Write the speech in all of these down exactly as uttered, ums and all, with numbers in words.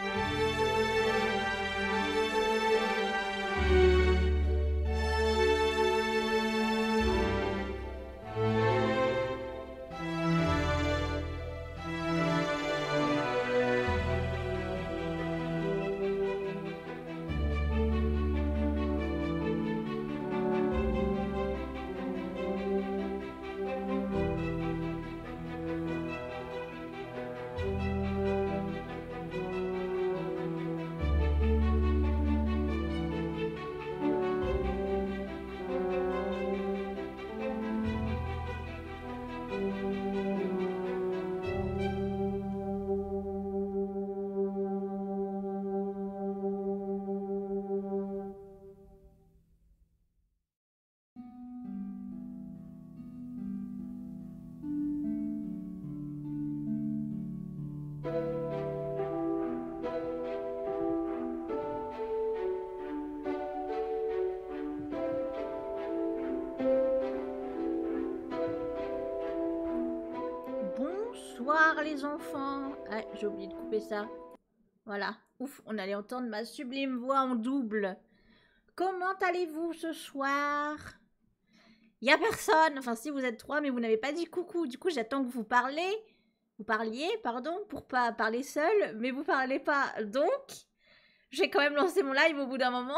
Bonsoir les enfants. Ah, j'ai oublié de couper ça. Voilà. Ouf, on allait entendre ma sublime voix en double. Comment allez-vous ce soir? Il n'y a personne. Enfin, si, vous êtes trois, mais vous n'avez pas dit coucou. Du coup, j'attends que vous parlez. Vous parliez, pardon, pour pas parler seul, mais vous parlez pas. Donc, j'ai quand même lancé mon live au bout d'un moment.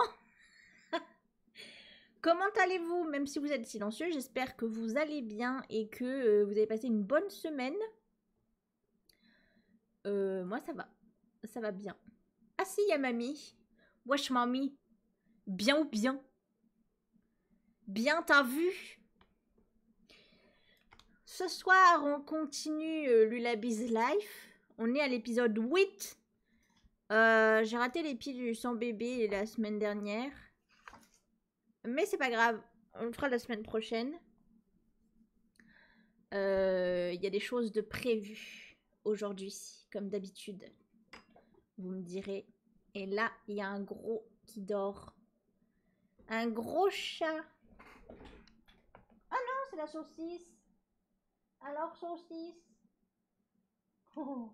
Comment allez-vous? Même si vous êtes silencieux, j'espère que vous allez bien et que euh, vous avez passé une bonne semaine. Euh, moi, ça va. Ça va bien. Ah si, il y a mamie. Wesh, mamie. Bien ou bien? Bien, t'as vu? Ce soir, on continue euh, Lullaby's Life. On est à l'épisode huit. Euh, J'ai raté l'épisode du sans bébé la semaine dernière. Mais c'est pas grave. On le fera la semaine prochaine. Il euh, y a des choses de prévues aujourd'hui, comme d'habitude. Vous me direz. Et là, il y a un gros qui dort. Un gros chat. Ah non, c'est la saucisse. Alors, saucisse. Oh.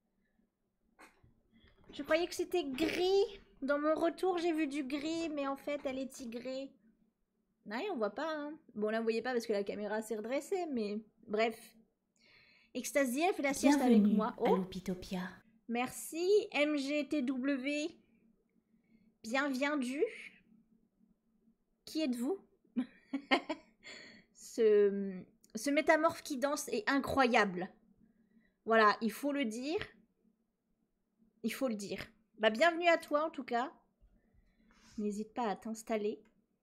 Je croyais que c'était gris. Dans mon retour, j'ai vu du gris, mais en fait, elle est tigrée. Ouais, on voit pas, hein. Bon, là, vous voyez pas parce que la caméra s'est redressée, mais bref. Ecstasy, elle fait la sieste avec moi. Oh. À Loopitopia. Merci, M G T W. Bienvenue. Qui êtes-vous? ce, ce métamorphe qui danse est incroyable. Voilà, il faut le dire. Il faut le dire. Bah, bienvenue à toi, en tout cas. N'hésite pas à t'installer.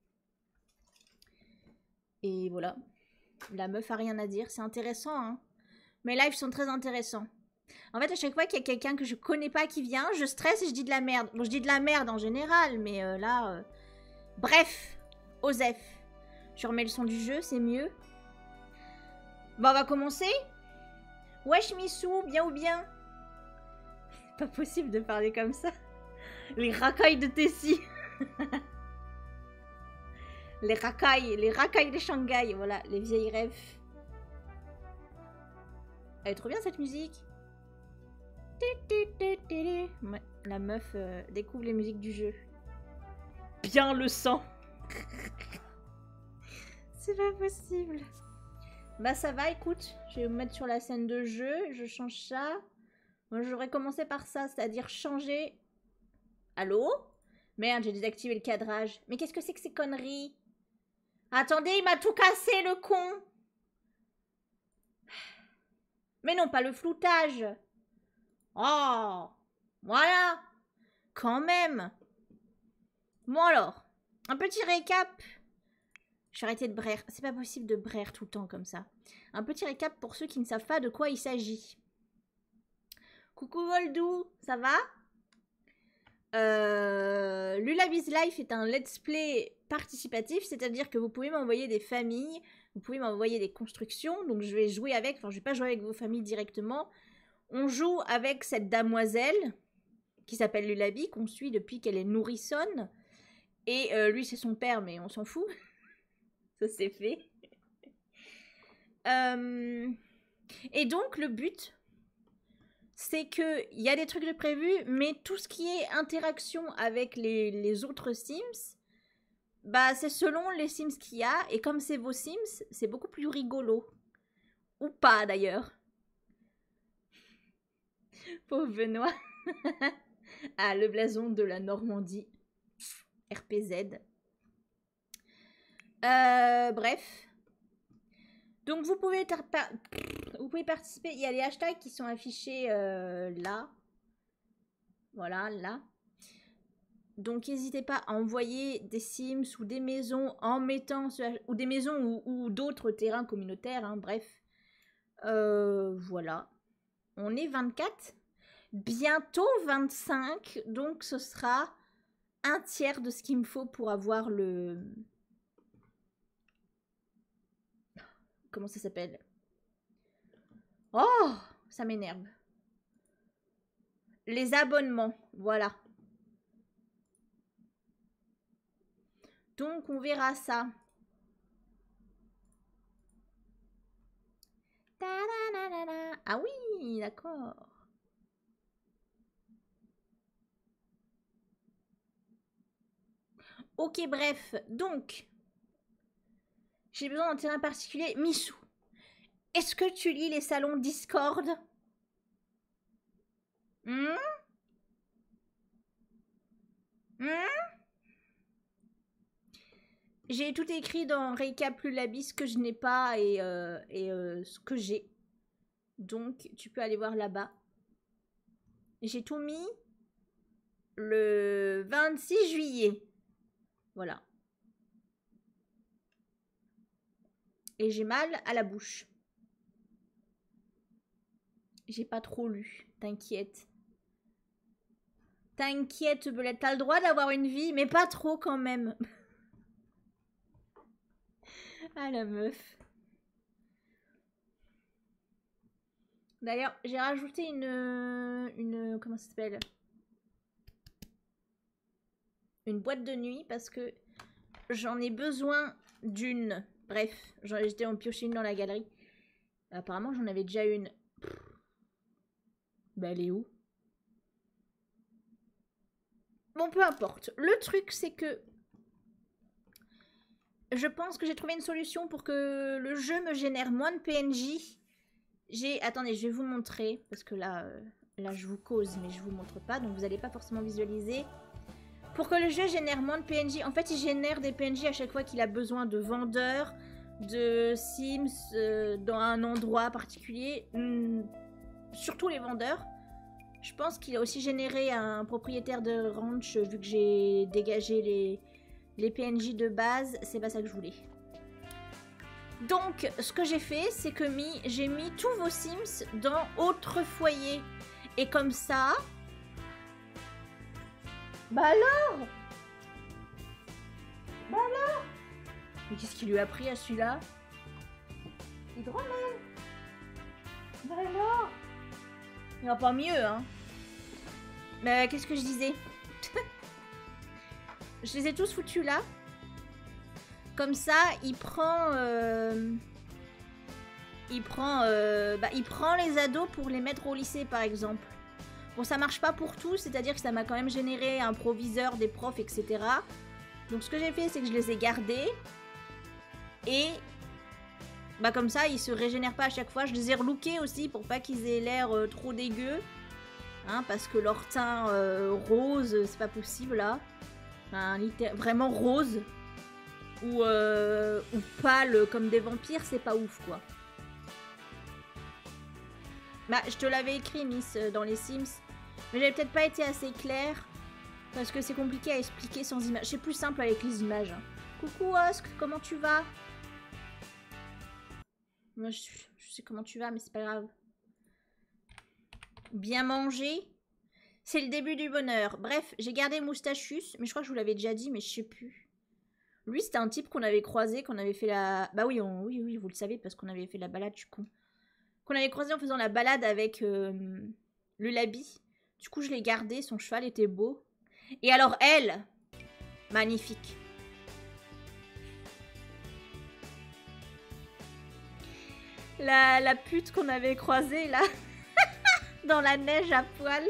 Et voilà. La meuf a rien à dire. C'est intéressant, hein. Mes lives sont très intéressants. En fait, à chaque fois qu'il y a quelqu'un que je connais pas qui vient, je stresse et je dis de la merde. Bon, je dis de la merde en général, mais euh, là... Euh... Bref, Osef. Je remets le son du jeu, c'est mieux. Bon, on va commencer. Wesh Missou, bien ou bien? C'est pas possible de parler comme ça. Les racailles de Tessie. Les racailles, les racailles de Shanghai, voilà, les vieilles rêves. Elle est trop bien cette musique. Ouais, la meuf euh, découvre les musiques du jeu. Bien le sang. C'est pas possible. Bah ça va, écoute, je vais me mettre sur la scène de jeu, je change ça. Moi j'aurais commencé par ça, c'est-à-dire changer... Allô? Merde, j'ai désactivé le cadrage. Mais qu'est-ce que c'est que ces conneries? Attendez, il m'a tout cassé, le con. Mais non, pas le floutage. Oh, voilà. Quand même. Bon alors, un petit récap. Je vais arrêter de braire. C'est pas possible de braire tout le temps comme ça. Un petit récap pour ceux qui ne savent pas de quoi il s'agit. Coucou Goldou, ça va? euh, Lullaby's Life est un let's play participatif, c'est-à-dire que vous pouvez m'envoyer des familles, vous pouvez m'envoyer des constructions, donc je vais jouer avec, enfin je vais pas jouer avec vos familles directement. On joue avec cette damoiselle qui s'appelle Lullaby, qu'on suit depuis qu'elle est nourrissonne. Et euh, lui c'est son père, mais on s'en fout. Ça c'est fait. euh... Et donc le but, c'est qu'il y a des trucs de prévus, mais tout ce qui est interaction avec les, les autres Sims, bah c'est selon les Sims qu'il y a, et comme c'est vos Sims, c'est beaucoup plus rigolo. Ou pas d'ailleurs. Pauvre Benoît. Ah, le blason de la Normandie. R P Z. Euh, bref. Donc vous pouvez, vous pouvez participer. Il y a les hashtags qui sont affichés euh, là. Voilà, là. Donc n'hésitez pas à envoyer des Sims ou des maisons en mettant ce, ou des maisons ou, ou d'autres terrains communautaires. Hein, bref. Euh, voilà. On est vingt-quatre. Bientôt vingt-cinq. Donc ce sera un tiers de ce qu'il me faut pour avoir le... Comment ça s'appelle? Oh, ça m'énerve. Les abonnements, voilà. Donc, on verra ça. Ah oui, d'accord. Ok, bref. Donc, j'ai besoin d'un terrain particulier. Michou, est-ce que tu lis les salons Discord? Hmm? Hmm? J'ai tout écrit dans Récap Lullaby, ce que je n'ai pas et, euh, et euh, ce que j'ai. Donc, tu peux aller voir là-bas. J'ai tout mis le vingt-six juillet. Voilà. Et j'ai mal à la bouche. J'ai pas trop lu, t'inquiète. T'inquiète, Belette, t'as le droit d'avoir une vie, mais pas trop quand même. Ah, la meuf. D'ailleurs, j'ai rajouté une... une comment ça s'appelle? Une boîte de nuit, parce que j'en ai besoin d'une. Bref, j'étais en piocher une dans la galerie. Apparemment, j'en avais déjà une. Bah, elle est où? Bon, peu importe. Le truc, c'est que je pense que j'ai trouvé une solution pour que le jeu me génère moins de P N J. J'ai... Attendez, je vais vous montrer. Parce que là, euh, là, je vous cause, mais je vous montre pas. Donc, vous n'allez pas forcément visualiser. Pour que le jeu génère moins de P N J. En fait, il génère des P N J à chaque fois qu'il a besoin de vendeurs, de Sims, euh, dans un endroit particulier. Hum, surtout les vendeurs. Je pense qu'il a aussi généré un propriétaire de ranch, vu que j'ai dégagé les, les P N J de base. C'est pas ça que je voulais. Donc, ce que j'ai fait, c'est que j'ai mis tous vos Sims dans autre foyer. Et comme ça... Bah alors Bah alors Mais qu'est-ce qu'il lui a pris à celui-là? Hydromel. Bah alors Il n'y a pas mieux, hein. Mais qu'est-ce que je disais? Je les ai tous foutus là. Comme ça, il prend... Euh... Il prend... Euh... Bah, il prend les ados pour les mettre au lycée, par exemple. Bon, ça marche pas pour tout, c'est-à-dire que ça m'a quand même généré un proviseur, des profs, et cetera. Donc, ce que j'ai fait, c'est que je les ai gardés. Et... Bah, comme ça, ils se régénèrent pas à chaque fois. Je les ai relookés aussi pour pas qu'ils aient l'air euh, trop dégueux. Hein, parce que leur teint euh, rose, c'est pas possible, là. Enfin, vraiment rose. Ou, euh, ou pâle comme des vampires, c'est pas ouf, quoi. Bah, je te l'avais écrit, Miss, dans les Sims. Mais j'avais peut-être pas été assez claire. Parce que c'est compliqué à expliquer sans images. C'est plus simple avec les images. Coucou, Osk, comment tu vas? Moi, je, je sais comment tu vas, mais c'est pas grave. Bien manger. C'est le début du bonheur. Bref, j'ai gardé Moustachus. Mais je crois que je vous l'avais déjà dit, mais je sais plus. Lui, c'était un type qu'on avait croisé, qu'on avait fait la... Bah oui, on... oui, oui, vous le savez, parce qu'on avait fait la balade, je suis con. Qu'on avait croisé en faisant la balade avec euh, le Labi. Du coup, je l'ai gardé, son cheval était beau. Et alors, elle, magnifique. La, la pute qu'on avait croisée, là. dans la neige à poil.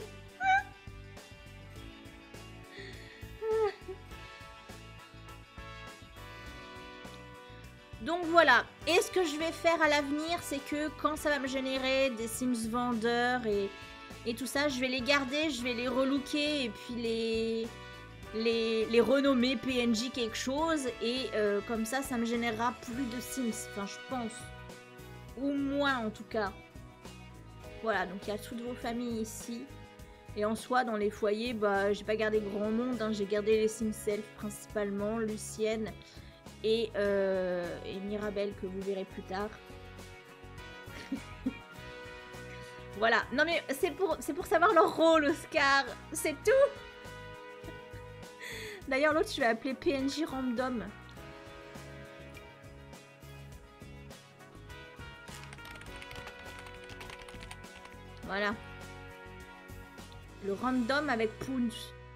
Donc voilà, et ce que je vais faire à l'avenir, c'est que quand ça va me générer des Sims vendeurs et, et tout ça, je vais les garder, je vais les relooker et puis les, les, les renommer P N J quelque chose. Et euh, comme ça, ça me générera plus de Sims, enfin je pense. Ou moins en tout cas. Voilà, donc il y a toutes vos familles ici. Et en soi, dans les foyers, bah, j'ai pas gardé grand monde, hein. J'ai gardé les Sims Self principalement, Lucienne. Et, euh, et Mirabelle que vous verrez plus tard. Voilà. Non mais c'est pour, c'est pour savoir leur rôle, Oscar. C'est tout. D'ailleurs l'autre je vais appeler P N J Random. Voilà. Le random avec Poons.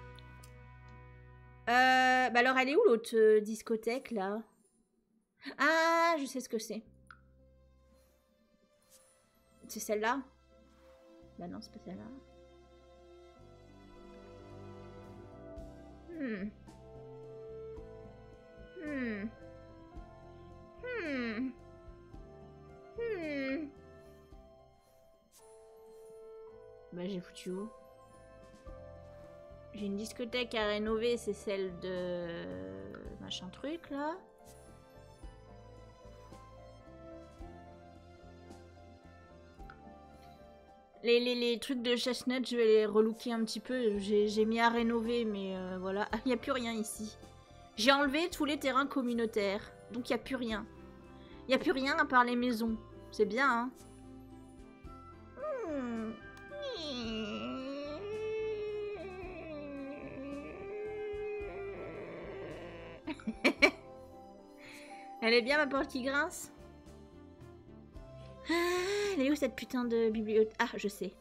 Euh, bah alors elle est où l'autre euh, discothèque là? Ah, je sais ce que c'est. C'est celle-là? Bah non, c'est pas celle-là. Hmm. Hmm. Hmm. Hmm. Bah j'ai foutu où? J'ai une discothèque à rénover, c'est celle de machin truc là. Les, les, les trucs de Chestnut, je vais les relooker un petit peu. J'ai mis à rénover, mais euh, voilà. Il n'y a plus rien ici. J'ai enlevé tous les terrains communautaires. Donc il n'y a plus rien. Il n'y a plus rien à part les maisons. C'est bien, hein. Hmm. Elle est bien ma porte qui grince. Ah, elle est où cette putain de bibliothèque? Ah, je sais.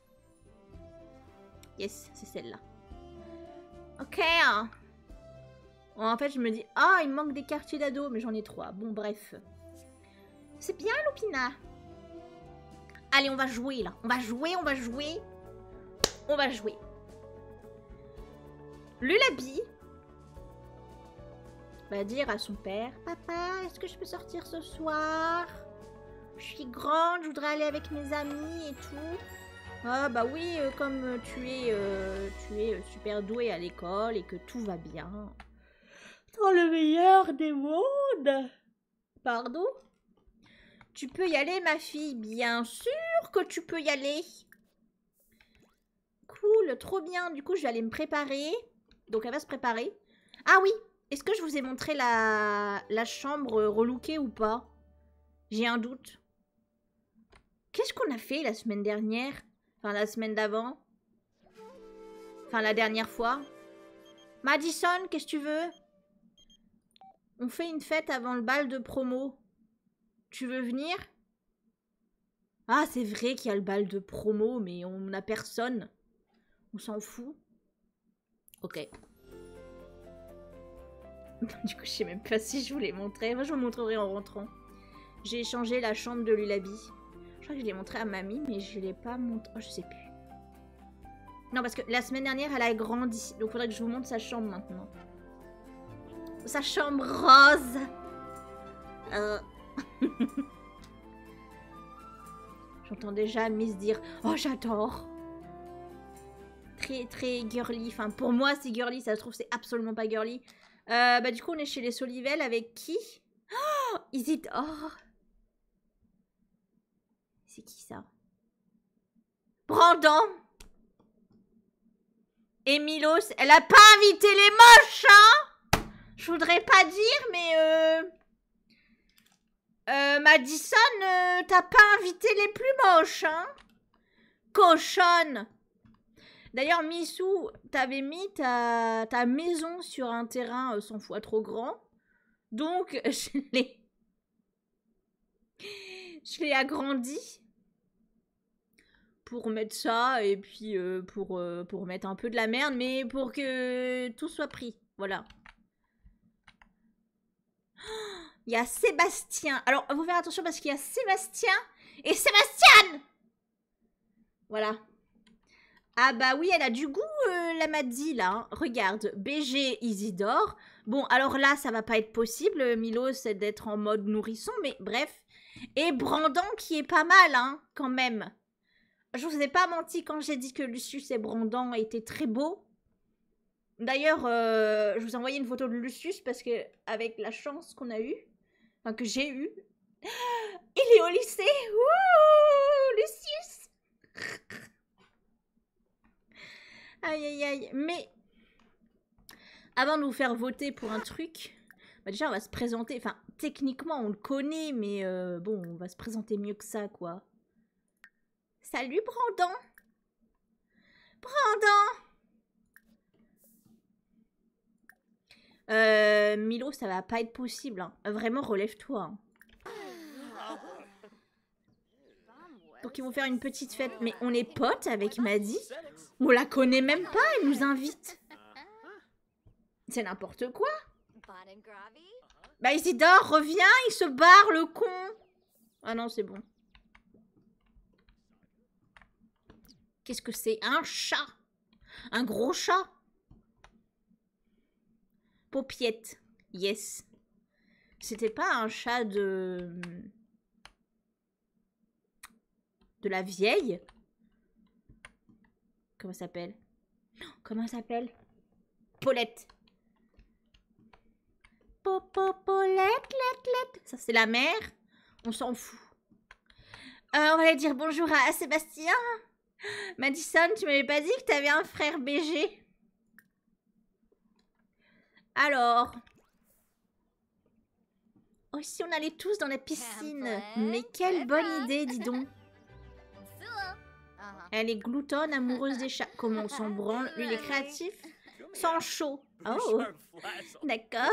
Yes, c'est celle-là. Ok. Bon, en fait, je me dis, ah, il me manque des quartiers d'ado, mais j'en ai trois. Bon, bref. C'est bien, Lupina. Allez, on va jouer, là. On va jouer, on va jouer. On va jouer. Lulabi va dire à son père, papa, est-ce que je peux sortir ce soir? Je suis grande, je voudrais aller avec mes amis et tout. Ah bah oui, euh, comme euh, tu es, euh, tu es euh, super douée à l'école et que tout va bien. Dans le meilleur des mondes. Pardon? Tu peux y aller, ma fille. Bien sûr que tu peux y aller. Cool, trop bien. Du coup, je vais aller me préparer. Donc, elle va se préparer. Ah oui, est-ce que je vous ai montré la, la chambre relookée ou pas? J'ai un doute. Qu'est-ce qu'on a fait la semaine dernière? Enfin, la semaine d'avant? Enfin, la dernière fois? Madison, qu'est-ce que tu veux? On fait une fête avant le bal de promo. Tu veux venir? Ah, c'est vrai qu'il y a le bal de promo, mais on n'a personne. On s'en fout. Ok. Du coup, je sais même pas si je vous l'ai montré. Moi, je vous le montrerai en rentrant. J'ai échangé la chambre de Lulabi. Je crois que je l'ai montré à mamie, mais je l'ai pas montré. Oh, je sais plus. Non, parce que la semaine dernière, elle a grandi. Donc, il faudrait que je vous montre sa chambre maintenant. Sa chambre rose. Euh... J'entends déjà Miss dire « Oh, j'adore !» Très, très girly. Enfin, pour moi, c'est girly. Ça se trouve, c'est absolument pas girly. Euh, bah, du coup, on est chez les Solivel avec qui? Oh, Isidore. C'est qui, ça? Brandon. Et Milos. Elle a pas invité les moches, hein? Je voudrais pas dire, mais... Euh... Euh, Madison, euh, t'as pas invité les plus moches, hein? Cochonne! D'ailleurs, Missou, t'avais mis ta, ta maison sur un terrain cent fois trop grand. Donc, je l'ai... Je l'ai agrandi. Pour mettre ça, et puis euh, pour, euh, pour mettre un peu de la merde, mais pour que tout soit pris. Voilà. Il y a Sébastien. Alors, vous faire attention parce qu'il y a Sébastien et Sébastien. Voilà. Ah bah oui, elle a du goût, euh, la Maddy, là. Hein. Regarde, B G Isidore. Bon, alors là, ça va pas être possible, Milo, c'est d'être en mode nourrisson, mais bref. Et Brandon qui est pas mal, hein, quand même. Je vous ai pas menti quand j'ai dit que Lucius et Brandon étaient très beaux. D'ailleurs, euh, je vous ai envoyé une photo de Lucius parce que, avec la chance qu'on a eue, enfin que j'ai eue, il est au lycée. Wouh, Lucius. Aïe, aïe, aïe. Mais, avant de vous faire voter pour un truc, bah déjà, on va se présenter. Enfin, techniquement, on le connaît, mais euh, bon, on va se présenter mieux que ça, quoi. Salut, Brandon. Brandon. Euh, Milo, ça va pas être possible. Hein. Vraiment, relève-toi. Hein. Donc, ils vont faire une petite fête. Mais on est potes avec Maddy. On la connaît même pas, elle nous invite. C'est n'importe quoi. Bah Isidore, reviens, il se barre, le con. Ah non, c'est bon. Qu'est-ce que c'est? Un chat. Un gros chat. Paupiette. Yes. C'était pas un chat de... De la vieille? Comment ça s'appelle? Comment ça s'appelle? Paulette. Popopolette, let, let. Ça, c'est la mère. On s'en fout. Euh, on va aller dire bonjour à Sébastien. Madison, tu m'avais pas dit que t'avais un frère B G? Alors. Oh, si on allait tous dans la piscine. Mais quelle bonne idée, dis donc. Elle est gloutonne, amoureuse des chats. Comment on s'en branle? Lui, il est créatif. Sans chaud. Oh. D'accord.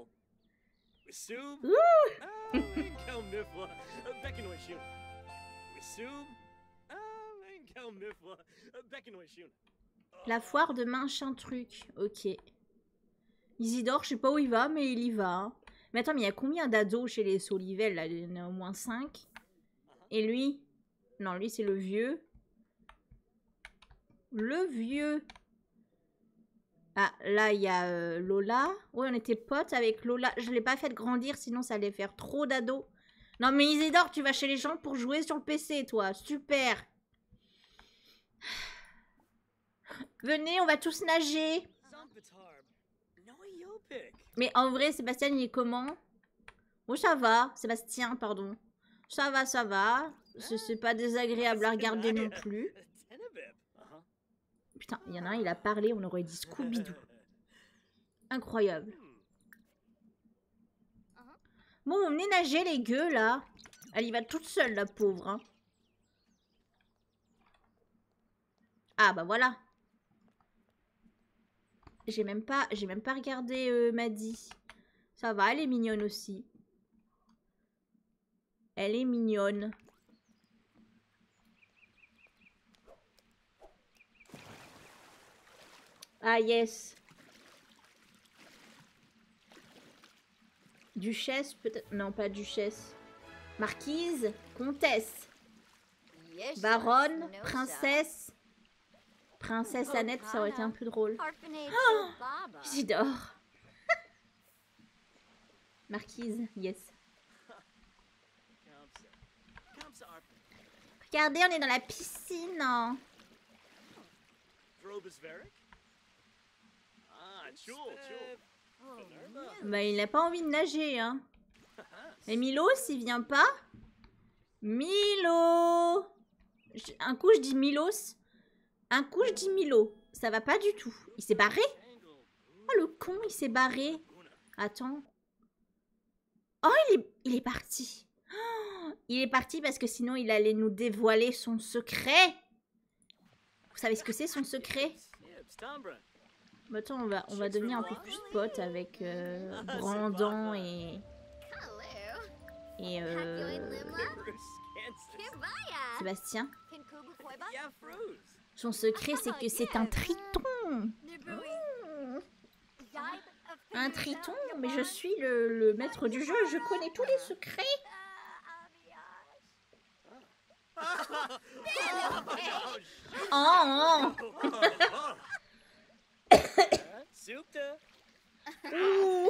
Ouh. La foire de machin truc. Ok. Isidore, je sais pas où il va, mais il y va. Hein. Mais attends, mais il y a combien d'ados chez les Solivel là? Il y en a au moins cinq. Et lui? Non, lui, c'est le vieux. Le vieux. Ah, là, il y a euh, Lola. Oui, on était potes avec Lola. Je ne l'ai pas fait grandir, sinon ça allait faire trop d'ados. Non, mais Isidore, tu vas chez les gens pour jouer sur le P C, toi. Super. Venez, on va tous nager. Mais en vrai, Sébastien, il est comment? Oh, ça va. Sébastien, pardon. Ça va, ça va. C'est pas désagréable à regarder non plus. Putain, il y en a un, il a parlé, on aurait dit Scooby-Doo. Incroyable. Bon, on venez nager, les gueux, là. Elle y va toute seule, la pauvre. Hein. Ah, bah voilà. J'ai même pas, j'ai même pas regardé euh, Maddy. Ça va, elle est mignonne aussi. Elle est mignonne. Ah, yes. Duchesse, peut-être. Non, pas duchesse. Marquise, comtesse. Baronne, princesse. Princesse Annette, ça aurait été un peu drôle. Oh, Isidore. Marquise, yes. Regardez, on est dans la piscine. Hein. Bah, il n'a pas envie de nager, hein. Mais Milo, s'il vient pas... Milo. Un coup, je dis Milos. Un coup, je dis Milo. Ça va pas du tout. Il s'est barré? Oh, le con, il s'est barré. Attends. Oh, il est, il est parti. Oh, il est parti parce que sinon, il allait nous dévoiler son secret. Vous savez ce que c'est, son secret? Bah, attends, on va, on va devenir un peu plus potes avec euh, Brandon et... Et euh... Sébastien. Son secret, c'est que c'est un triton. Mmh. Un triton, mais je suis le, le maître du jeu. Je connais tous les secrets. Ouh.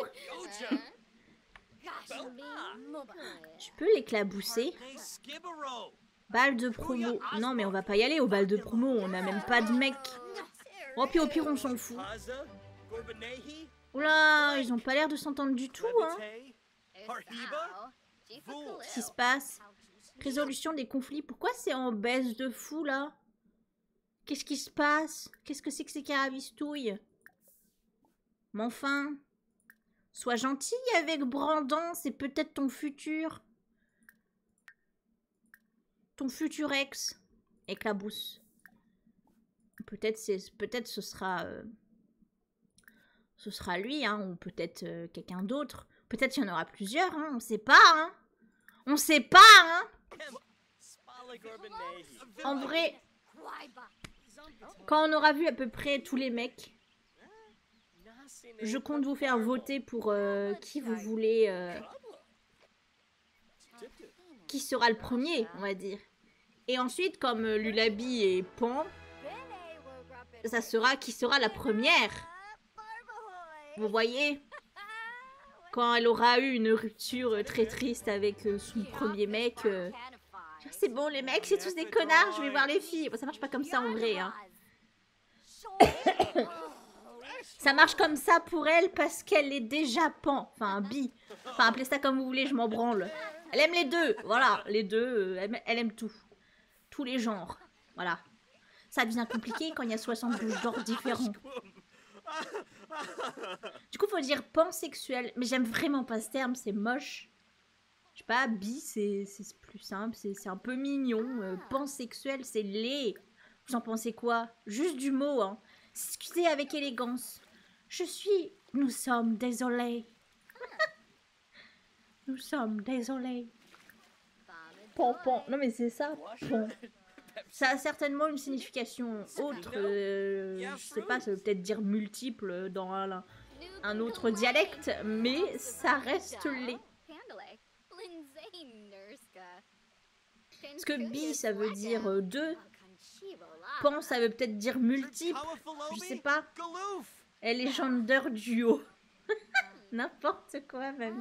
Tu peux l'éclabousser? Balle de promo. Non, mais on va pas y aller au bal de promo. On a même pas de mec. Oh, puis au pire, on s'en fout. Oula, ils ont pas l'air de s'entendre du tout, hein. Qu'est-ce qui se passe? Résolution des conflits. Pourquoi c'est en baisse de fou, là? Qu'est-ce qui se passe? Qu'est-ce que c'est que ces carabistouilles? Mais enfin, sois gentil avec Brandon, c'est peut-être ton futur. Ton futur ex. Éclabousse. Peut-être c'est peut-être ce sera euh, ce sera lui, hein, ou peut-être euh, quelqu'un d'autre. Peut-être qu'il y en aura plusieurs, hein, on sait pas, hein. On sait pas, hein. En vrai, quand on aura vu à peu près tous les mecs, je compte vous faire voter pour euh, qui vous voulez, euh, qui sera le premier, on va dire. Et ensuite, comme euh, Lullaby et Pan, ça sera qui sera la première. Vous voyez? Quand elle aura eu une rupture très triste avec euh, son premier mec. Euh, c'est bon, les mecs, c'est tous des connards, je vais voir les filles. Bon, ça marche pas comme ça en vrai, hein. Ça marche comme ça pour elle parce qu'elle est déjà pan. Enfin, bi. Enfin, appelez ça comme vous voulez, je m'en branle. Elle aime les deux. Voilà, les deux, euh, elle, elle aime tout. Tous les genres. Voilà. Ça devient compliqué quand il y a soixante-douze genres différents. Du coup, faut dire pansexuel. Mais j'aime vraiment pas ce terme, c'est moche. Je sais pas, bi, c'est plus simple, c'est un peu mignon. Euh, pansexuel, c'est laid. Vous en pensez quoi? Juste du mot, hein. Excusez avec élégance. Je suis... Nous sommes désolés. Nous sommes désolés. Pan, pan. Non mais c'est ça, pan. Ça a certainement une signification autre. Euh, je sais pas, ça veut peut-être dire multiple dans un, un autre dialecte, mais ça reste laid. Parce que bi, ça veut dire euh, deux. Pan, ça veut peut-être dire multiple. Je sais pas. Elle est gender duo. N'importe quoi, mamie.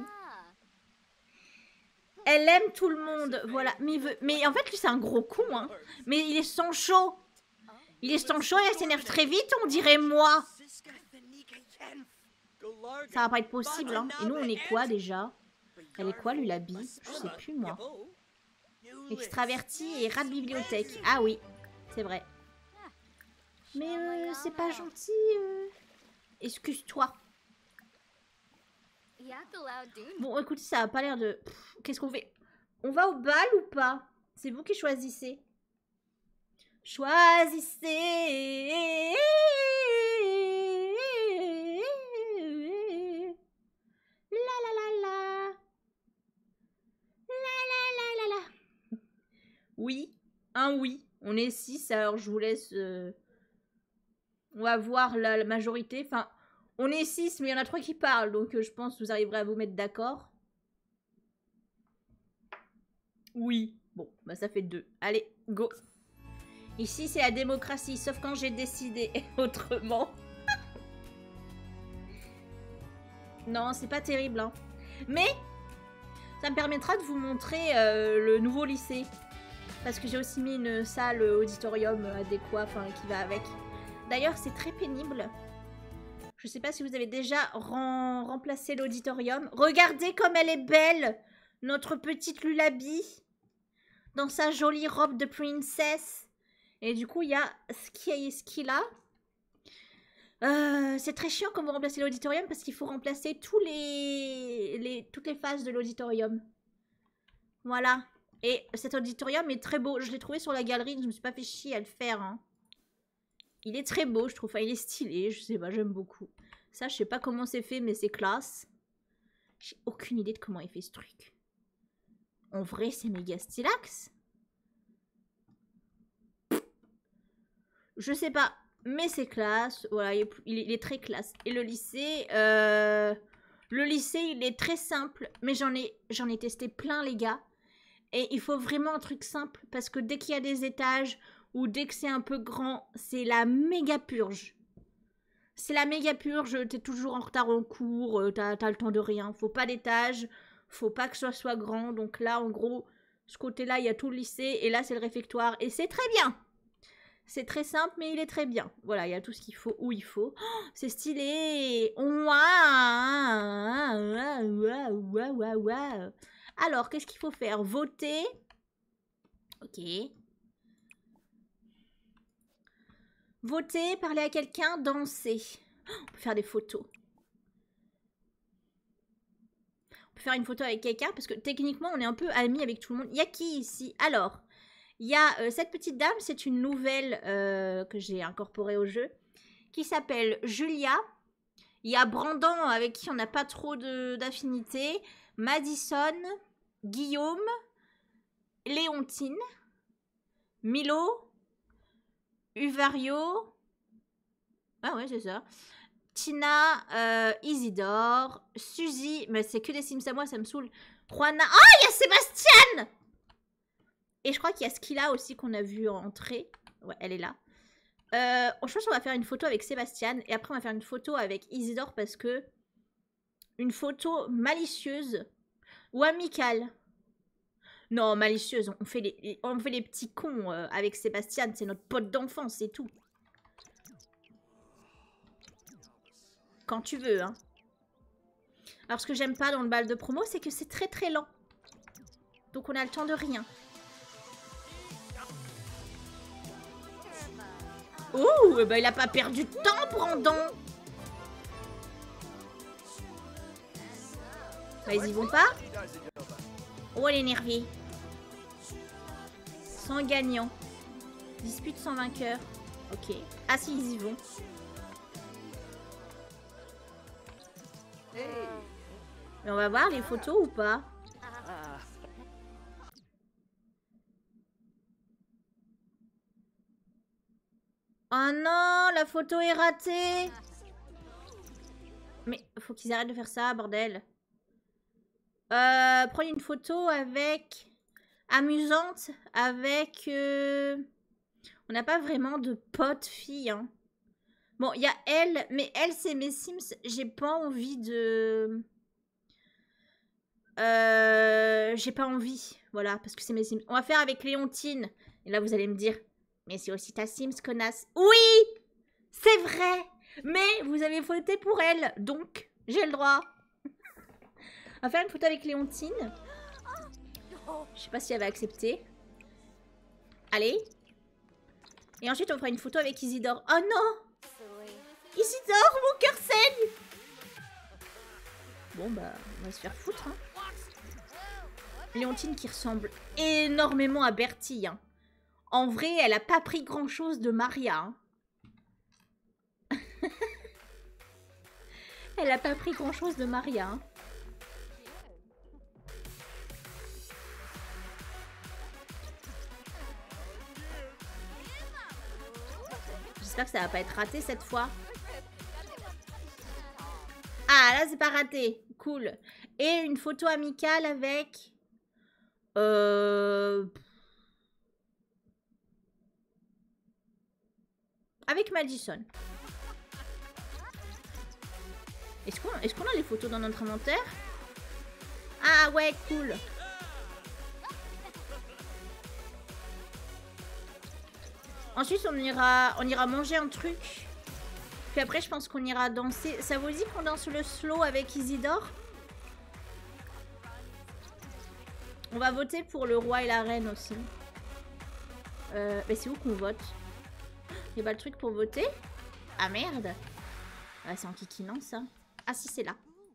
Elle aime tout le monde, voilà. Mais, il veut... mais en fait, lui, c'est un gros con, hein. Mais il est sans chaud. Il est sans chaud et elle s'énerve très vite, on dirait moi. Ça va pas être possible, hein. Et nous, on est quoi, déjà? Elle est quoi, lui, la bille? Je sais plus, moi. Extraverti et rat de bibliothèque. Ah oui, c'est vrai. Mais euh, c'est pas gentil. Euh... Excuse-toi. Bon, écoutez, ça a pas l'air de... Qu'est-ce qu'on fait? On va au bal ou pas? C'est vous qui choisissez. Choisissez. La la la la. La la la la la. Oui, un oui. On est six, alors je vous laisse... Euh... On va voir la, la majorité. Enfin... On est six, mais il y en a trois qui parlent, donc euh, je pense que vous arriverez à vous mettre d'accord. Oui. Bon, bah ça fait deux. Allez, go. Ici, c'est la démocratie, sauf quand j'ai décidé autrement. Non, c'est pas terrible, hein. Mais, ça me permettra de vous montrer euh, le nouveau lycée. Parce que j'ai aussi mis une salle auditorium adéquat, enfin, qui va avec. D'ailleurs, c'est très pénible. Je sais pas si vous avez déjà rem remplacé l'auditorium. Regardez comme elle est belle, notre petite Lullaby, dans sa jolie robe de princesse. Et du coup, il y a Ski Ski là. Euh, c'est très chiant quand vous remplacez l'auditorium parce qu'il faut remplacer tous les, les, toutes les phases de l'auditorium. Voilà. Et cet auditorium est très beau. Je l'ai trouvé sur la galerie, je me suis pas fait chier à le faire, hein. Il est très beau, je trouve. Enfin, il est stylé, je sais pas, j'aime beaucoup. Ça, je sais pas comment c'est fait, mais c'est classe. J'ai aucune idée de comment il fait ce truc. En vrai, c'est méga stylax. Je sais pas, mais c'est classe. Voilà, il est, il est très classe. Et le lycée, euh, le lycée, il est très simple. Mais j'en ai, j'en ai testé plein, les gars. Et il faut vraiment un truc simple. Parce que dès qu'il y a des étages... ou dès que c'est un peu grand, c'est la méga purge. c'est la méga purge, t'es toujours en retard en cours, euh, t'as t'as le temps de rien. Faut pas d'étage, faut pas que ça soit grand. Donc là, en gros, ce côté-là, il y a tout le lycée. Et là, c'est le réfectoire. Et c'est très bien. C'est très simple, mais il est très bien. Voilà, il y a tout ce qu'il faut où il faut. Oh, c'est stylé. Alors, qu'est-ce qu'il faut faire? Voter. Ok. Voter, parler à quelqu'un, danser. Oh, on peut faire des photos. On peut faire une photo avec quelqu'un parce que techniquement, on est un peu amis avec tout le monde. Il y a qui ici? Alors, il y a euh, cette petite dame, c'est une nouvelle euh, que j'ai incorporée au jeu, qui s'appelle Julia. Il y a Brandon avec qui on n'a pas trop d'affinité. Madison, Guillaume, Léontine, Milo, Uvario. Ah ouais, c'est ça. Tina, euh, Isidore, Suzy. Mais c'est que des Sims à moi, ça me saoule. Juana. Oh, il y a Sébastien! Et je crois qu'il y a Skilla aussi qu'on a vu entrer. Ouais, elle est là. Euh, je pense qu'on va faire une photo avec Sébastien. Et après, on va faire une photo avec Isidore parce que... Une photo malicieuse ou amicale. Non, malicieuse. On fait les, on fait les petits cons euh, avec Sébastien. C'est notre pote d'enfance, c'est tout. Quand tu veux, hein. Alors, ce que j'aime pas dans le bal de promo, c'est que c'est très très lent. Donc, on a le temps de rien. Oh, bah il a pas perdu de temps, Brandon. Bah, ils y vont pas. Oh, elle est énervée. Sans gagnant. Dispute sans vainqueur. Ok. Ah si, ils y vont. Mais on va voir les photos ou pas? Oh non, la photo est ratée. Mais faut qu'ils arrêtent de faire ça, bordel. Euh, prendre une photo avec... Amusante, avec... Euh... On n'a pas vraiment de potes filles, hein. Bon, il y a elle, mais elle, c'est mes Sims. J'ai pas envie de... Euh... J'ai pas envie, voilà, parce que c'est mes Sims. On va faire avec Léontine. Et là, vous allez me dire, mais c'est aussi ta Sims, connasse. Oui, c'est vrai. Mais vous avez voté pour elle, donc j'ai le droit. On va faire une photo avec Léontine. Je sais pas si elle va accepter. Allez. Et ensuite, on fera une photo avec Isidore. Oh non! Isidore, mon cœur saigne! Bon, bah, on va se faire foutre, hein. Léontine qui ressemble énormément à Bertie, hein. En vrai, elle a pas pris grand-chose de Maria, hein. Elle a pas pris grand-chose de Maria, hein. J'espère que ça va pas être raté cette fois. Ah, là, c'est pas raté. Cool. Et une photo amicale avec... Euh... Avec Madison. Est-ce qu'on est-ce qu'on a les photos dans notre inventaire? Ah ouais, cool. Ensuite, on ira, on ira manger un truc. Puis après, je pense qu'on ira danser. Ça vous dit qu'on danse le slow avec Isidore? On va voter pour le roi et la reine aussi. Euh, mais c'est où qu'on vote? Il n'y a pas le truc pour voter? Ah merde. Ah, c'est en kikinant ça. Ah si, c'est là.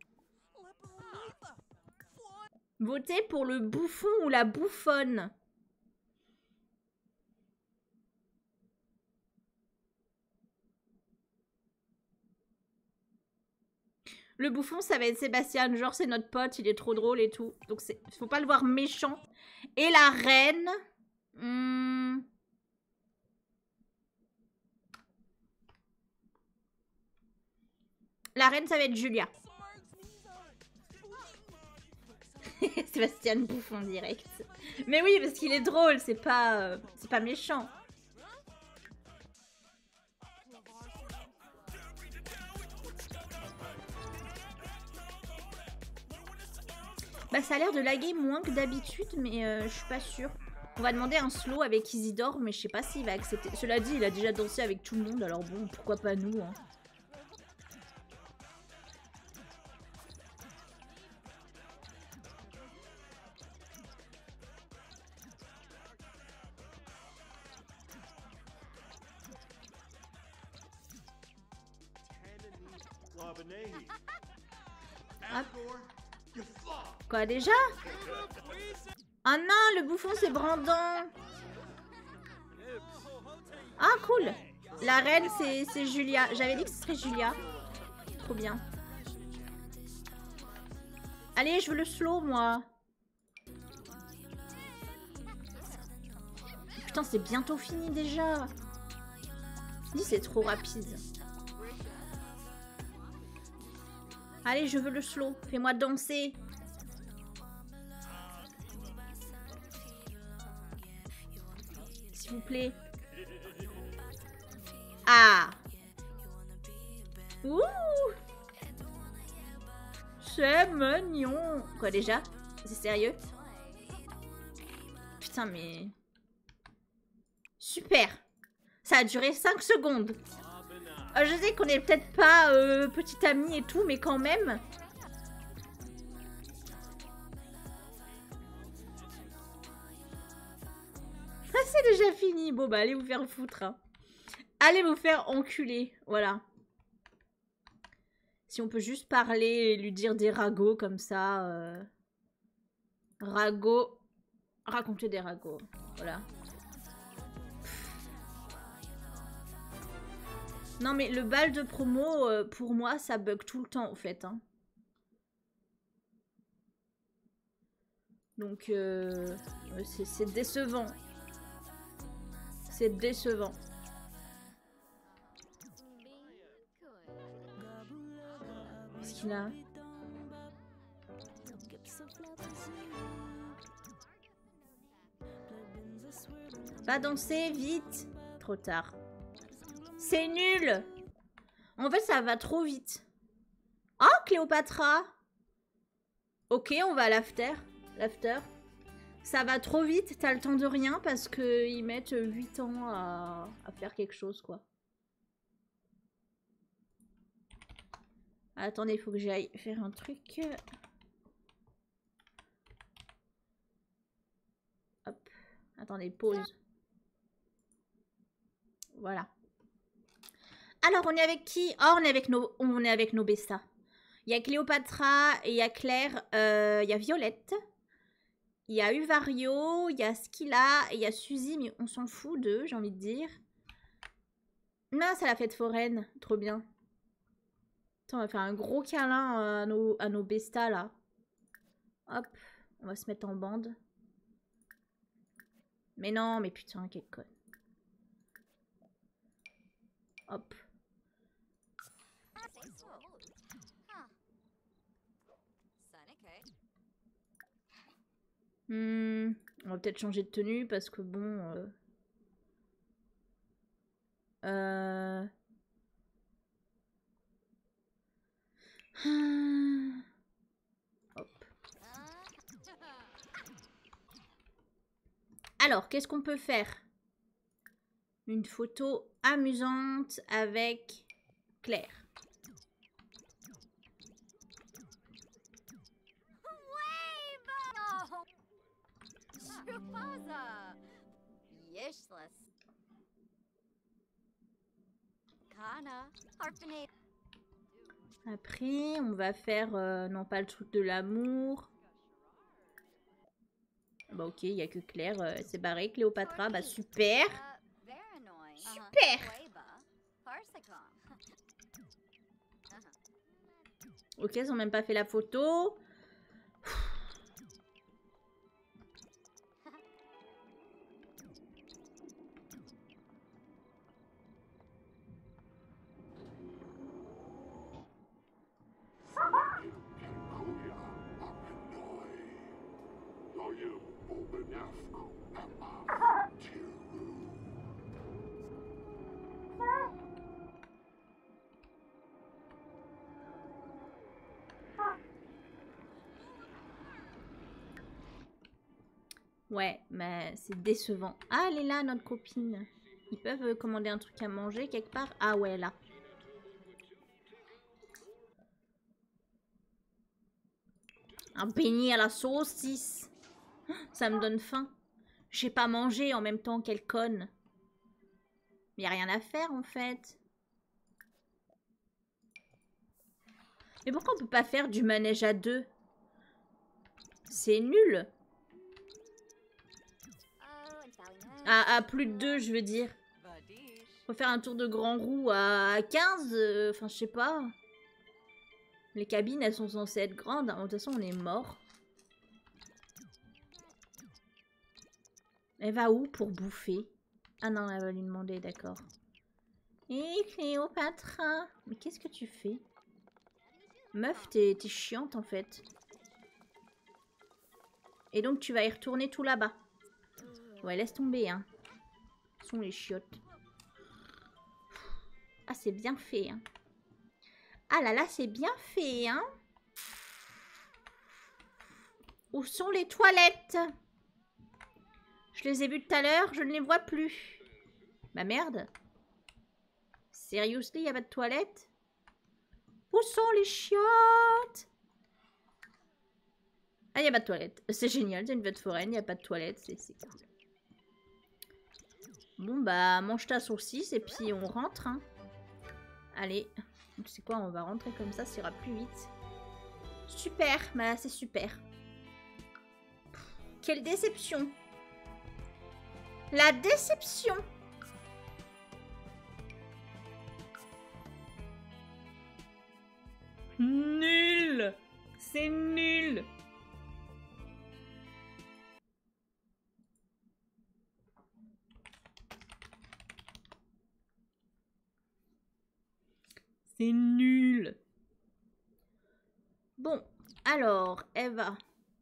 Voter pour le bouffon ou la bouffonne. Le bouffon, ça va être Sébastien. Genre, c'est notre pote, il est trop drôle et tout. Donc, il faut pas le voir méchant. Et la reine... Hmm... La reine, ça va être Julia. Sébastien bouffon direct. Mais oui, parce qu'il est drôle, c'est pas, euh, c'est pas méchant. Bah ça a l'air de laguer moins que d'habitude, mais euh, je suis pas sûre. On va demander un slow avec Isidore, mais je sais pas s'il va accepter. Cela dit, il a déjà dansé avec tout le monde, alors bon, pourquoi pas nous, hein. Hop. Quoi déjà? Ah non, le bouffon c'est Brandon. Ah cool. La reine c'est Julia. J'avais dit que ce serait Julia. Trop bien. Allez, je veux le slow moi. Putain, c'est bientôt fini déjà. Dis, c'est trop rapide. Allez, je veux le slow. Fais-moi danser. S'il vous plaît. Ah. Ouh. C'est mignon. Quoi déjà? C'est sérieux? Putain, mais... Super. Ça a duré cinq secondes. Euh, je sais qu'on est peut-être pas euh, petit ami et tout, mais quand même. Ah, c'est déjà fini. Bon, bah, allez vous faire foutre. Hein. Allez vous faire enculer. Voilà. Si on peut juste parler et lui dire des ragots comme ça. Euh... Ragots. Raconter des ragots. Voilà. Non mais le bal de promo, euh, pour moi, ça bug tout le temps, au fait. Hein. Donc, euh, c'est décevant. C'est décevant. Qu'est-ce qu'il a? Va danser, vite. Trop tard. C'est nul. En fait, ça va trop vite. Oh, Cléopatra. Ok, on va à l'after. L'after. Ça va trop vite, t'as le temps de rien parce qu'ils mettent huit ans à, à faire quelque chose, quoi. Attendez, il faut que j'aille faire un truc. Hop. Attendez, pause. Voilà. Alors, on est avec qui? Oh, on est avec nos, on est avec nos Besta. Il y a Cléopatra, et il y a Claire, euh, il y a Violette, il y a Uvario, il y a Skilla, et il y a Suzy, mais on s'en fout d'eux, j'ai envie de dire. Non, c'est la fête foraine, trop bien. Attends, on va faire un gros câlin à nos, à nos Besta, là. Hop, on va se mettre en bande. Mais non, mais putain, quel con. Hop. Hmm, on va peut-être changer de tenue parce que bon... Euh... Euh... Hop. Alors, qu'est-ce qu'on peut faire? Une photo amusante avec Claire. Après, on va faire, euh, non pas le truc de l'amour. Bah ok, il n'y a que Claire, euh, c'est barré. Cléopatra, bah super. Super. Ok, ils n'ont même pas fait la photo. Ouais, mais c'est décevant. Ah, elle est là, notre copine. Ils peuvent commander un truc à manger quelque part? Ah ouais, là. Un beignet à la saucisse. Ça me donne faim. J'ai pas mangé en même temps, quelle conne. Mais y a rien à faire en fait. Mais pourquoi on peut pas faire du manège à deux? C'est nul. À, à plus de deux, je veux dire. Faut faire un tour de grand roue à quinze. euh, Enfin, je sais pas. Les cabines, elles sont censées être grandes. De toute façon, on est mort. Elle va où pour bouffer? Ah non, elle va lui demander, d'accord. Et Cléopatra. Mais qu'est-ce que tu fais? Meuf, t'es chiante en fait. Et donc tu vas y retourner tout là-bas. Ouais, laisse tomber, hein. Ce sont les chiottes. Ah, c'est bien fait, hein. Ah là là, c'est bien fait, hein. Où sont les toilettes? Je les ai vues tout à l'heure, je ne les vois plus. Bah merde. Seriously, y a pas de toilettes? Où sont les chiottes? Ah, y a pas de toilettes. C'est génial, c'est une fête foraine, y a pas de toilettes, c'est cool. Bon bah, mange ta saucisse et puis on rentre, hein. Allez. Tu sais quoi, on va rentrer comme ça, ça ira plus vite. Super, bah c'est super. Quelle déception. La déception. Nul. C'est nul. C'est nul. Bon, alors, Eva.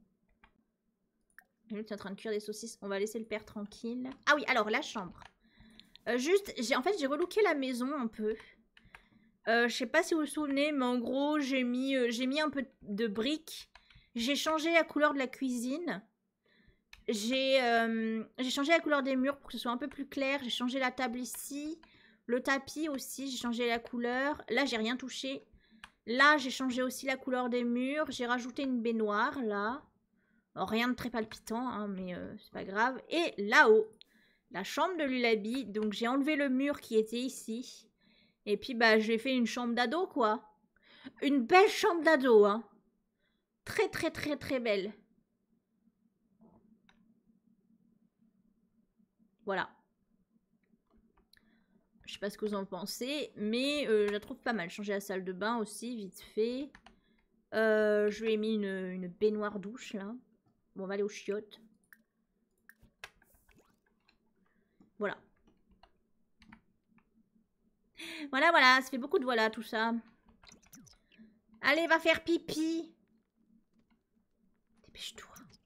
Elle est en train de cuire des saucisses. On va laisser le père tranquille. Ah oui, alors, la chambre. Euh, juste, j'ai en fait, j'ai relooké la maison un peu. Euh, je sais pas si vous vous souvenez, mais en gros, j'ai mis, euh, j'ai mis un peu de briques. J'ai changé la couleur de la cuisine. J'ai euh, j'ai changé la couleur des murs pour que ce soit un peu plus clair. J'ai changé la table ici. Le tapis aussi, j'ai changé la couleur. Là, j'ai rien touché. Là, j'ai changé aussi la couleur des murs. J'ai rajouté une baignoire, là. Alors, rien de très palpitant, hein, mais euh, c'est pas grave. Et là-haut, la chambre de Lulabi. Donc, j'ai enlevé le mur qui était ici. Et puis, bah, j'ai fait une chambre d'ado, quoi. Une belle chambre d'ado, hein. Très, très, très, très belle. Voilà. Je sais pas ce que vous en pensez, mais euh, je la trouve pas mal. Changer la salle de bain aussi, vite fait. Euh, je lui ai mis une, une baignoire douche, là. Bon, on va aller aux chiottes. Voilà. Voilà, voilà, ça fait beaucoup de voilà, tout ça. Allez, va faire pipi. Dépêche-toi.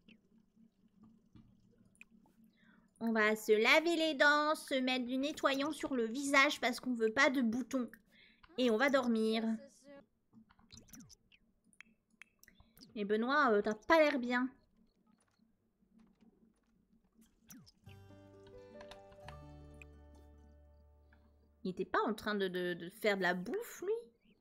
On va se laver les dents, se mettre du nettoyant sur le visage parce qu'on veut pas de boutons. Et on va dormir. Et Benoît, euh, t'as pas l'air bien. Il était pas en train de, de, de faire de la bouffe, lui?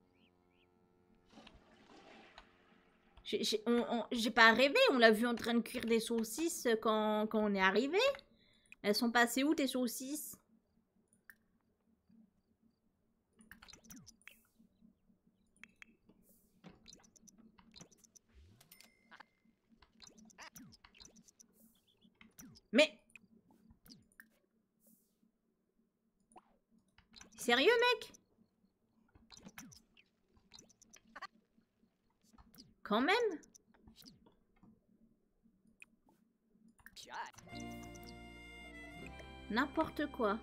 J'ai pas rêvé, on l'a vu en train de cuire des saucisses quand, quand on est arrivé. Elles sont passées où tes saucisses? Mais... Sérieux, mec? Quand même? N'importe quoi.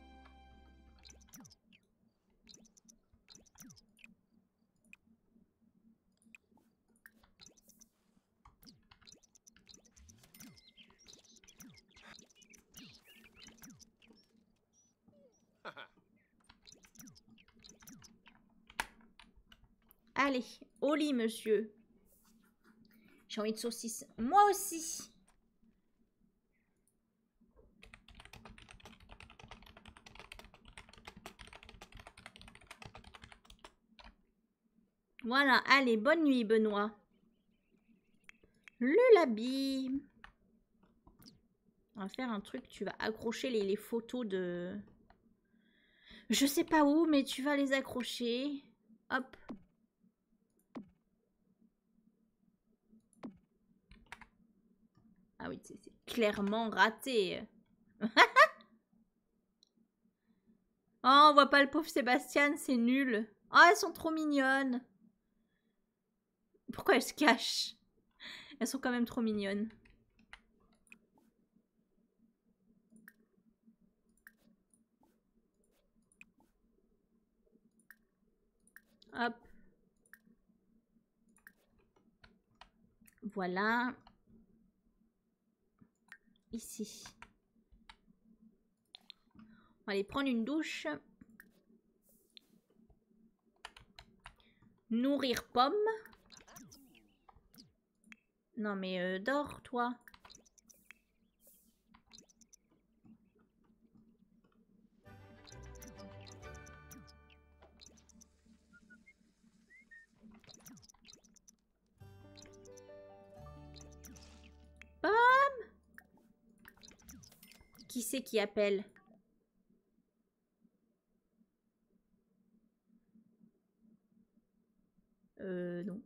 Allez, au lit, monsieur. J'ai envie de saucisse. Moi aussi. Voilà, allez, bonne nuit, Benoît. Le labi. On va faire un truc, tu vas accrocher les, les photos de... Je sais pas où, mais tu vas les accrocher. Hop. Ah oui, c'est clairement raté. Oh, on voit pas le pauvre Sébastien, c'est nul. Oh, elles sont trop mignonnes. Pourquoi elles se cachent? Elles sont quand même trop mignonnes. Hop. Voilà. Ici. On va aller prendre une douche. Nourrir pomme. Non mais euh, dors toi. Pomme. Qui c'est qui appelle? Euh, non.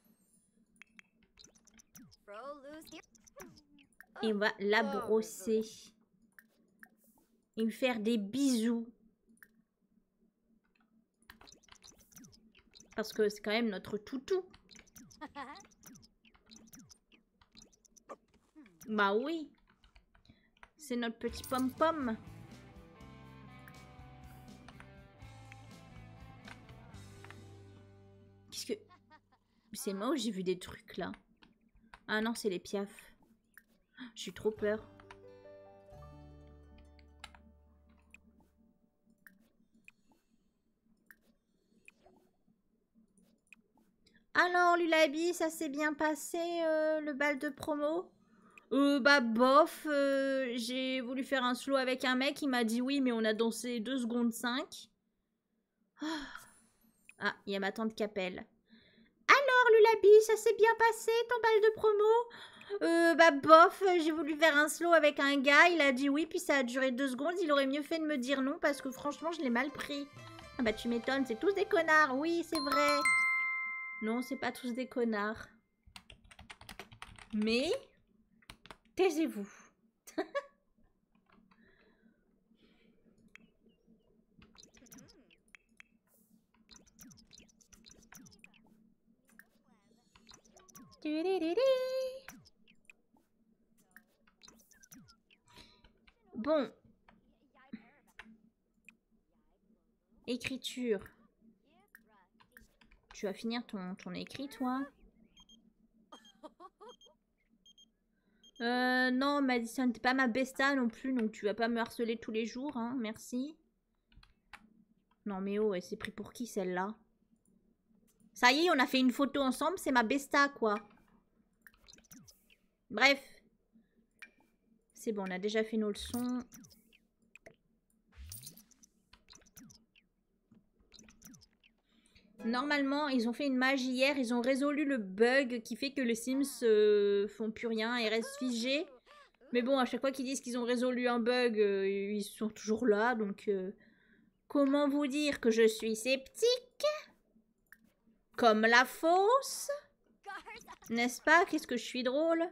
Et on va la brosser. Et lui faire des bisous. Parce que c'est quand même notre toutou. Bah oui. C'est notre petit pom-pom. Qu'est-ce que... C'est moi ou j'ai vu des trucs là? Ah non, c'est les piafs. J'ai trop peur. Alors, Lulabi, ça s'est bien passé, euh, le bal de promo? Euh, bah, bof. Euh, j'ai voulu faire un slow avec un mec. Il m'a dit oui, mais on a dansé deux secondes cinq. Ah, il y a ma tante qui appelle. Alors, Lulabi, ça s'est bien passé, ton bal de promo? Euh, bah, bof. J'ai voulu faire un slow avec un gars. Il a dit oui, puis ça a duré deux secondes. Il aurait mieux fait de me dire non parce que franchement, je l'ai mal pris. Ah bah, tu m'étonnes. C'est tous des connards. Oui, c'est vrai. Non, c'est pas tous des connards. Mais... taisez-vous. Bon. Écriture. Tu vas finir ton, ton écrit, toi? Euh, non, Madison, t'es pas ma besta non plus, donc tu vas pas me harceler tous les jours, hein, merci. Non, mais oh, elle s'est pris pour qui, celle-là? Ça y est, on a fait une photo ensemble, c'est ma besta, quoi. Bref. C'est bon, on a déjà fait nos leçons. Normalement, ils ont fait une magie hier, ils ont résolu le bug qui fait que les Sims euh, font plus rien et restent figés. Mais bon, à chaque fois qu'ils disent qu'ils ont résolu un bug, euh, ils sont toujours là, donc... Euh, comment vous dire que je suis sceptique? Comme la fosse? N'est-ce pas? Qu'est-ce que je suis drôle?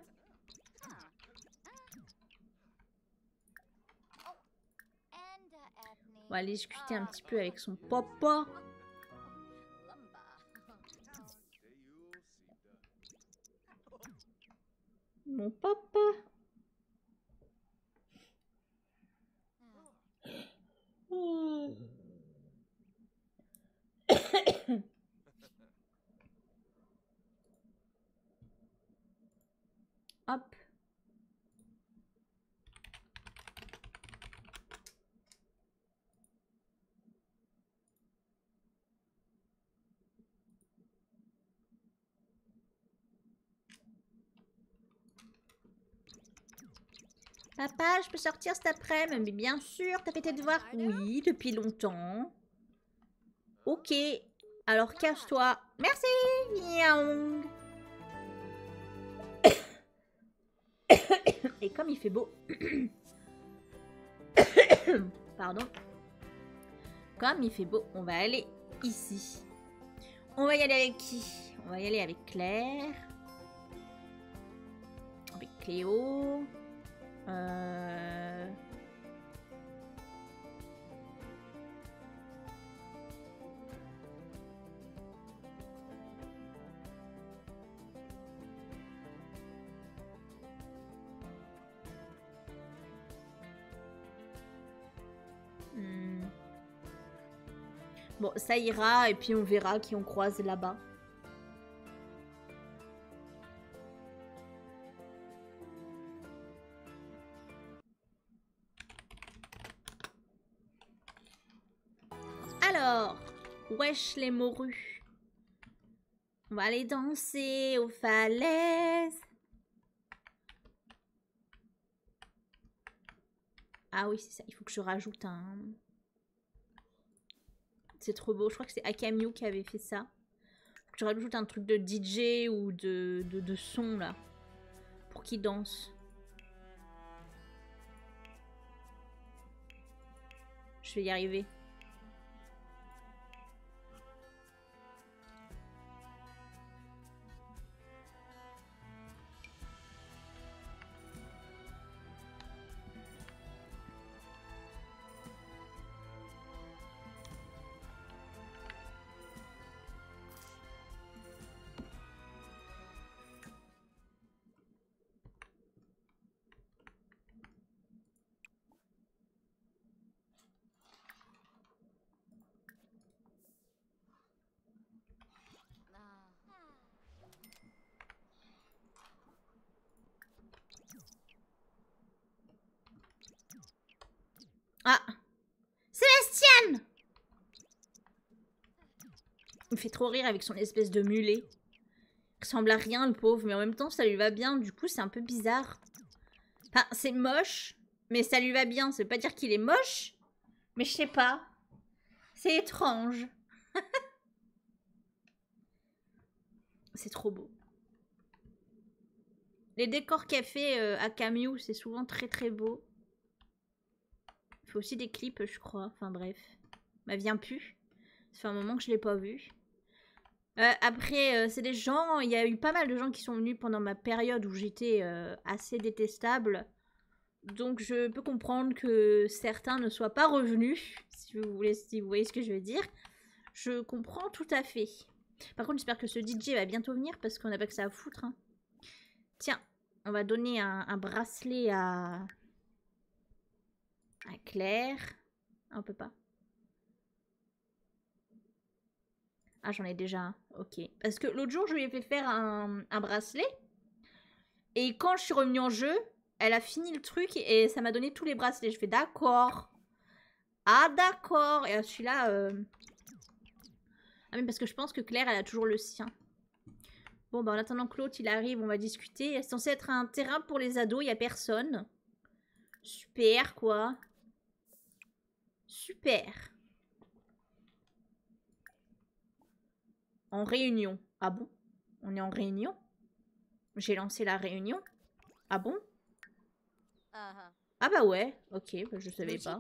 On va aller discuter un petit peu avec son papa. Mon papa. Oh. Hop. Papa, je peux sortir cet après-midi? Mais bien sûr, t'as fait tes devoirs? Oui, depuis longtemps. Ok, alors cache-toi. Merci. Miaou. Et comme il fait beau... Pardon. Comme il fait beau, on va aller ici. On va y aller avec qui? On va y aller avec Claire. Avec Cléo. Euh... Hmm. Bon, ça ira et puis on verra qui on croise là-bas. Alors, wesh les morues. On va aller danser aux falaises. Ah oui, c'est ça. Il faut que je rajoute un... C'est trop beau. Je crois que c'est Akamiu qui avait fait ça. Faut que je rajoute un truc de D J ou de, de, de son, là. Pour qu'il danse. Je vais y arriver. Ah, Sébastien! Il me fait trop rire avec son espèce de mulet. Il ressemble à rien le pauvre, mais en même temps ça lui va bien. Du coup c'est un peu bizarre. Enfin c'est moche, mais ça lui va bien. Ça veut pas dire qu'il est moche, mais je sais pas. C'est étrange. C'est trop beau. Les décors qu'a fait euh, Akamiu, c'est souvent très très beau. Il fait aussi des clips, je crois. Enfin bref. Elle vient plus. Ça fait un moment que je l'ai pas vue. Euh, après, euh, c'est des gens... Il y a eu pas mal de gens qui sont venus pendant ma période où j'étais euh, assez détestable. Donc je peux comprendre que certains ne soient pas revenus. Si vous, voulez, si vous voyez ce que je veux dire. Je comprends tout à fait. Par contre, j'espère que ce D J va bientôt venir parce qu'on n'a pas que ça à foutre. Hein. Tiens, on va donner un, un bracelet à... à Claire. Ah, on peut pas. Ah, j'en ai déjà un. Ok. Parce que l'autre jour, je lui ai fait faire un, un bracelet. Et quand je suis revenue en jeu, elle a fini le truc et ça m'a donné tous les bracelets. Je fais d'accord. Ah, d'accord. Et celui-là... Euh... Ah, mais parce que je pense que Claire, elle a toujours le sien. Bon, bah en attendant que l'autre, il arrive, on va discuter. C'est censé être un terrain pour les ados, il n'y a personne. Super, quoi. Super. En réunion. Ah bon? On est en réunion? J'ai lancé la réunion. Ah bon? Ah bah ouais. Ok, bah je savais pas.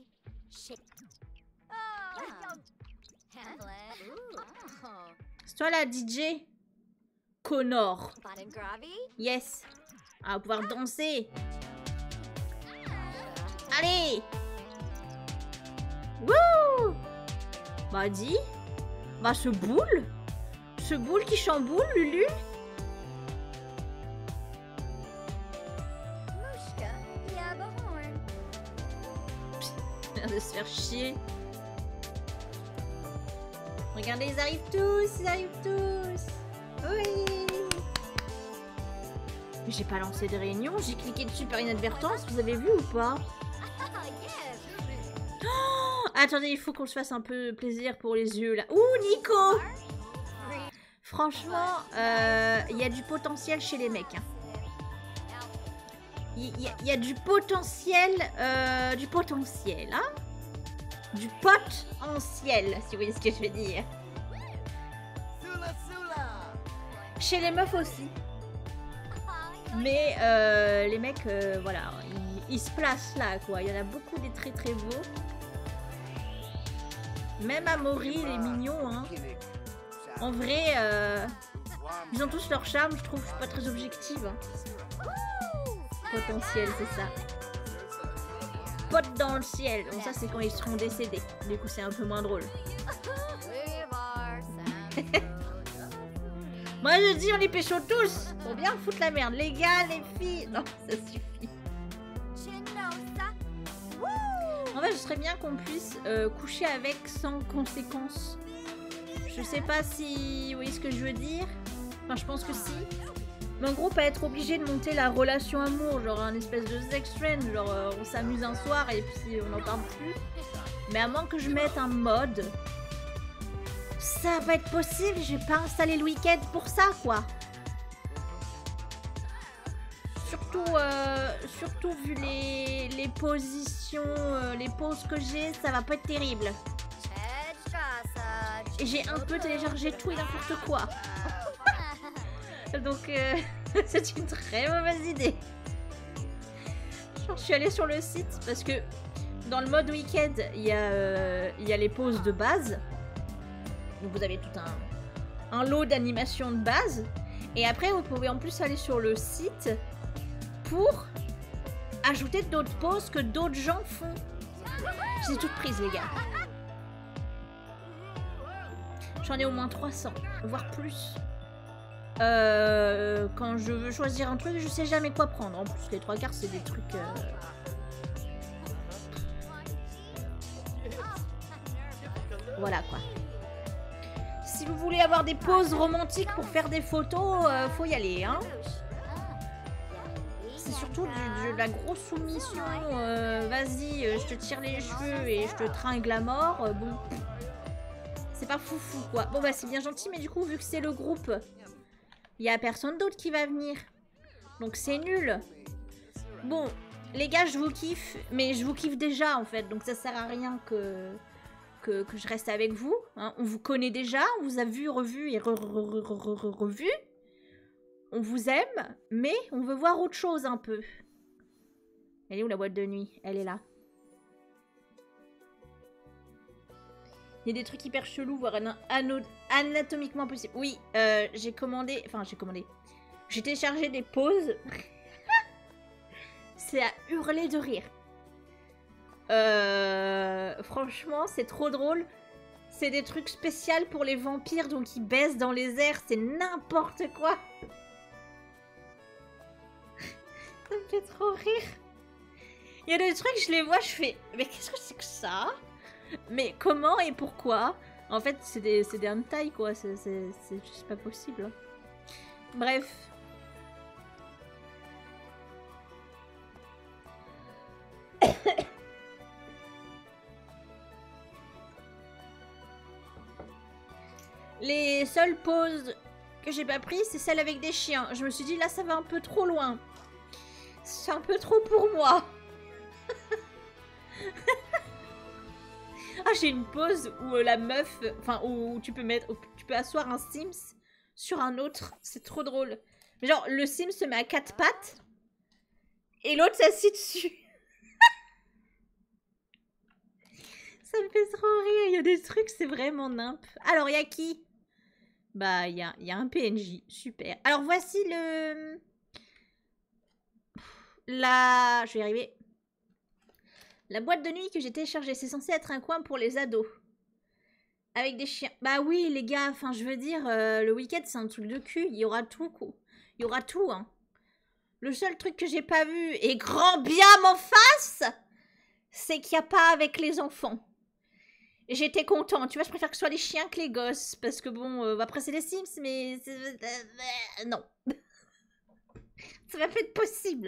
C'est toi la D J? Connor. Yes. On va pouvoir danser. Allez. Wouh. Bah dis. Bah ce boule. Ce boule qui chamboule, Lulu. Pff, de se faire chier. Regardez, ils arrivent tous, ils arrivent tous. Oui. Mais j'ai pas lancé de réunion, j'ai cliqué dessus par inadvertance, vous avez vu ou pas? Oh, attendez, il faut qu'on se fasse un peu plaisir pour les yeux là. Ouh, Nico. Franchement, il euh, y a du potentiel chez les mecs. Il hein. y, y, y a du potentiel, euh, du potentiel, hein? Du pot en ciel, si vous voyez ce que je veux dire. Chez les meufs aussi. Mais euh, les mecs, euh, voilà, ils, ils se placent là, quoi. Il y en a beaucoup des très très beaux. Même Amaury, il est mignon, hein. En vrai, euh, ils ont tous leur charme, je trouve. Je suis pas très objective. Hein. Potentiel, c'est ça. Pote dans le ciel. Bon, ça, c'est quand ils seront décédés. Du coup, c'est un peu moins drôle. Moi, je dis, on les pécho tous. Pour bien foutre la merde. Les gars, les filles. Non, ça suffit. En fait, je serais bien qu'on puisse euh, coucher avec sans conséquences. Je sais pas si... Vous voyez ce que je veux dire? Enfin, je pense que si. Mais en gros, pas être obligé de monter la relation amour. Genre un espèce de sex friend. Genre, euh, on s'amuse un soir et puis on n'en parle plus. Mais à moins que je mette un mode... Ça va être possible. J'ai pas installé le week-end pour ça, quoi. Surtout, euh, surtout vu les, les positions, euh, les poses que j'ai, ça va pas être terrible. Et j'ai un peu téléchargé tout et n'importe quoi. Donc, euh, c'est une très mauvaise idée. Genre, je suis allée sur le site parce que dans le mode week-end, il y, euh, y a les poses de base. Donc, vous avez tout un, un lot d'animations de base. Et après, vous pouvez en plus aller sur le site pour ajouter d'autres poses que d'autres gens font. Je les ai toutes prises, les gars. J'en ai au moins trois cents, voire plus. Euh, quand je veux choisir un truc, je sais jamais quoi prendre. En plus, les trois quarts, c'est des trucs... Euh... Voilà, quoi. Si vous voulez avoir des poses romantiques pour faire des photos, euh, faut y aller, hein. C'est surtout du, de la grosse soumission. Euh, Vas-y, euh, je te tire les cheveux et je te tringle à mort. Euh, bon, c'est pas foufou, quoi. Bon, bah, c'est bien gentil, mais du coup, vu que c'est le groupe, il y a personne d'autre qui va venir. Donc, c'est nul. Bon, les gars, je vous kiffe, mais je vous kiffe déjà, en fait. Donc, ça sert à rien que... Que, que je reste avec vous. Hein. On vous connaît déjà, on vous a vu, revu et re, re, re, re, re, revu. On vous aime, mais on veut voir autre chose un peu. Elle est où la boîte de nuit? Elle est là. Il y a des trucs hyper chelous, voire anatomiquement possible. Oui, euh, j'ai commandé... Enfin, j'ai commandé. J'ai téléchargé des poses. C'est à hurler de rire. Euh, franchement, c'est trop drôle. C'est des trucs spéciaux pour les vampires, donc ils baissent dans les airs. C'est n'importe quoi. Ça me fait trop rire. Il y a des trucs, je les vois, je fais... Mais qu'est-ce que c'est que ça? Mais comment et pourquoi? En fait, c'est des, c'est des hentai, quoi. C'est juste pas possible. Bref. Les seules pauses que j'ai pas prises, c'est celle avec des chiens. Je me suis dit, là, ça va un peu trop loin. C'est un peu trop pour moi. Ah, j'ai une pause où euh, la meuf... Enfin, où tu peux mettre... Où tu peux asseoir un Sims sur un autre. C'est trop drôle. Mais genre, le Sims se met à quatre pattes. Et l'autre s'assit dessus. Ça me fait trop rire. Il y a des trucs, c'est vraiment nimp. Alors, il y a qui? Bah, il y a, y a un P N J. Super. Alors, voici le... La... Je vais y arriver. La boîte de nuit que j'ai téléchargée. C'est censé être un coin pour les ados. Avec des chiens. Bah oui, les gars. Enfin, je veux dire, euh, le week-end, c'est un truc de cul. Il y aura tout, quoi. Il y aura tout, hein. Le seul truc que j'ai pas vu, et grand bien m'en fasse, c'est qu'il n'y a pas avec les enfants. J'étais content. Tu vois, je préfère que ce soit les chiens que les gosses. Parce que bon, euh, après c'est les Sims, mais... Euh, non. Ça va pas être possible.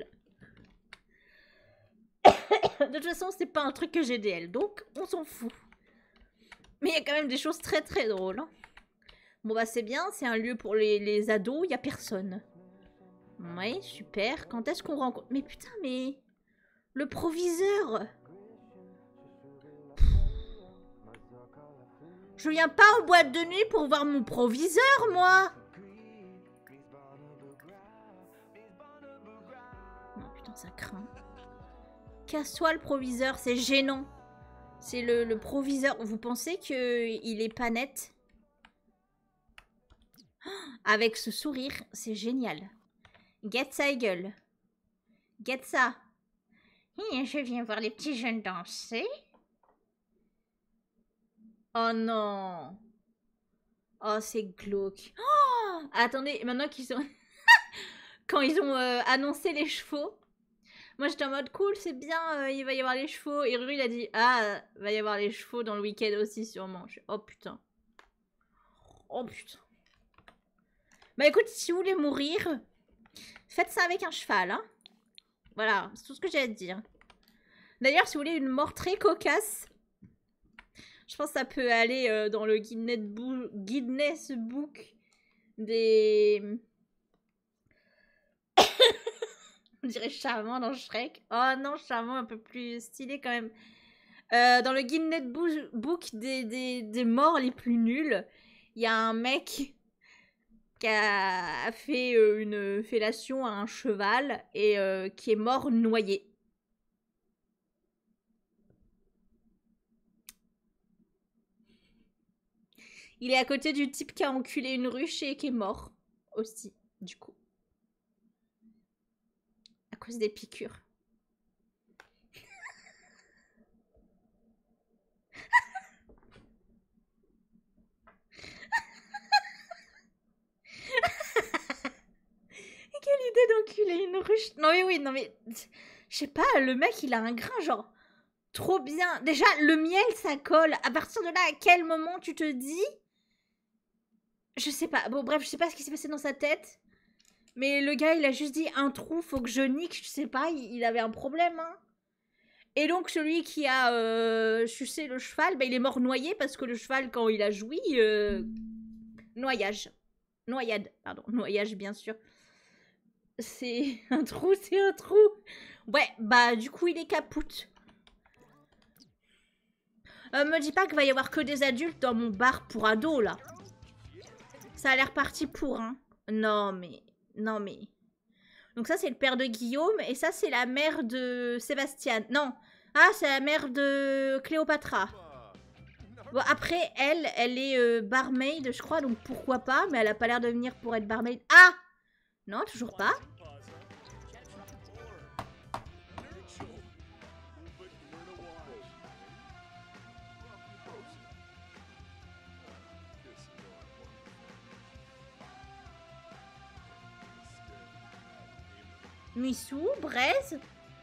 De toute façon, c'est pas un truc que G D L. Donc, on s'en fout. Mais il y a quand même des choses très très drôles. Hein. Bon bah c'est bien. C'est un lieu pour les, les ados. Il n'y a personne. Ouais, super. Quand est-ce qu'on rencontre... Mais putain, mais... Le proviseur... Je viens pas en boîte de nuit pour voir mon proviseur, moi. Non, putain, ça craint. Casse-toi le proviseur, c'est gênant. C'est le, le proviseur. Vous pensez qu'il est pas net? Avec ce sourire, c'est génial. Get sa gueule. Get ça. Et je viens voir les petits jeunes danser. Oh non. Oh, c'est glauque. Oh, attendez, maintenant qu'ils ont... Quand ils ont euh, annoncé les chevaux, moi j'étais en mode cool, c'est bien, euh, il va y avoir les chevaux. Et Ruru il a dit, ah, il va y avoir les chevaux dans le week-end aussi sûrement. Je... Oh putain. Oh putain. Bah écoute, si vous voulez mourir, faites ça avec un cheval, hein. Voilà, c'est tout ce que j'ai à te dire. D'ailleurs, si vous voulez une mort très cocasse, je pense que ça peut aller euh, dans le Guinness, Bo Guinness Book des... On dirait Charmant dans Shrek. Oh non, Charmant un peu plus stylé quand même. Euh, dans le Guinness Book des, des, des morts les plus nuls, il y a un mec qui a fait euh, une fellation à un cheval et euh, qui est mort noyé. Il est à côté du type qui a enculé une ruche et qui est mort aussi, du coup. À cause des piqûres. Quelle idée d'enculer une ruche. Non mais oui, non mais... Je sais pas, le mec il a un grain genre... Trop bien. Déjà, le miel ça colle. À partir de là, à quel moment tu te dis... Je sais pas. Bon bref, je sais pas ce qui s'est passé dans sa tête. Mais le gars il a juste dit un trou, faut que je nique. Je sais pas, il, il avait un problème hein. Et donc celui qui a euh, sucé le cheval, bah, il est mort noyé parce que le cheval quand il a joui... Euh... Noyage. Noyade, pardon. Noyage bien sûr. C'est un trou, c'est un trou. Ouais, bah du coup il est capoute. Euh, me dis pas qu'il va y avoir que des adultes dans mon bar pour ados là. Ça a l'air parti pour, hein. Non mais, non mais. Donc ça c'est le père de Guillaume et ça c'est la mère de Sébastien. Non, ah c'est la mère de Cléopatra. Bon après elle, elle est euh, barmaid je crois donc pourquoi pas. Mais elle a pas l'air de venir pour être barmaid. Ah! Non, toujours pas. Missou, Braise.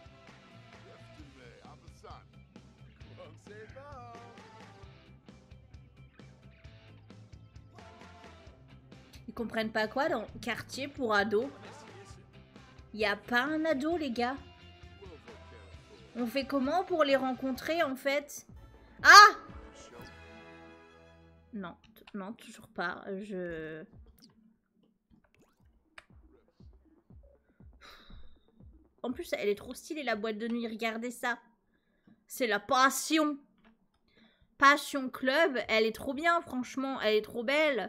Ils comprennent pas quoi dans quartier pour ados. Y a pas un ado, les gars. On fait comment pour les rencontrer, en fait? Ah! Non, non, toujours pas. Je... En plus, elle est trop stylée, la boîte de nuit. Regardez ça. C'est la passion. Passion Club. Elle est trop bien, franchement. Elle est trop belle.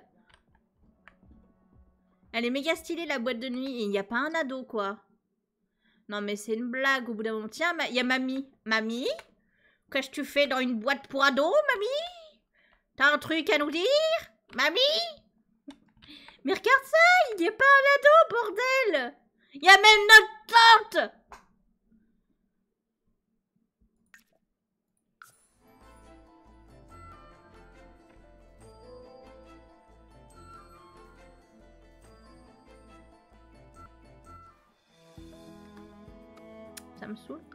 Elle est méga stylée, la boîte de nuit. Et il n'y a pas un ado, quoi. Non, mais c'est une blague au bout d'un moment. Tiens, il y a Mamie. Mamie? Qu'est-ce que tu fais dans une boîte pour ados, Mamie? T'as un truc à nous dire? Mamie? Mais regarde ça, il n'y a pas un ado, bordel! Il y a même notre tante! Ça me saoule.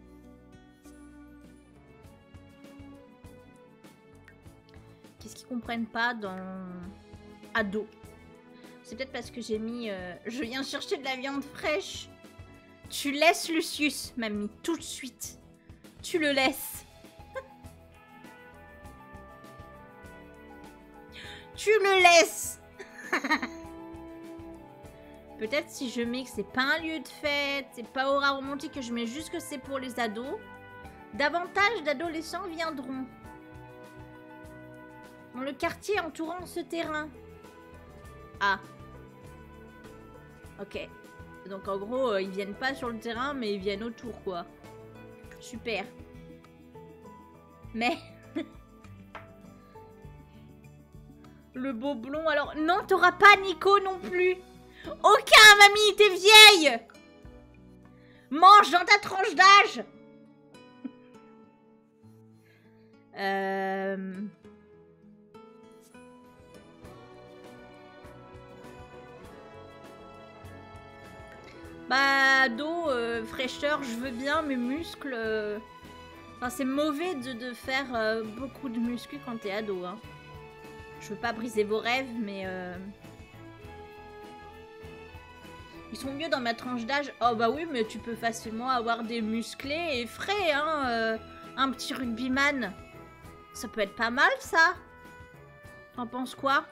Qu'est-ce qu'ils comprennent pas dans ado? C'est peut-être parce que j'ai mis... Euh... Je viens chercher de la viande fraîche. Tu laisses Lucius, mamie, tout de suite. Tu le laisses. Tu le laisses. Peut-être si je mets que c'est pas un lieu de fête, c'est pas aura romantique, que je mets juste que c'est pour les ados, davantage d'adolescents viendront. Dans le quartier entourant ce terrain. Ah. Ok. Donc en gros, euh, ils viennent pas sur le terrain, mais ils viennent autour, quoi. Super. Mais... le beau blond, alors... Non, t'auras pas Nico non plus. Aucun, mamie, t'es vieille. Mange dans ta tranche d'âge. Euh... Bah, dos, euh, fraîcheur, je veux bien, mes muscles... Euh... Enfin, c'est mauvais de, de faire euh, beaucoup de muscles quand t'es ado, hein. Je veux pas briser vos rêves, mais... Euh... Ils sont mieux dans ma tranche d'âge. Oh bah oui, mais tu peux facilement avoir des musclés et frais, hein. Euh, un petit rugbyman. Ça peut être pas mal, ça. T'en penses quoi?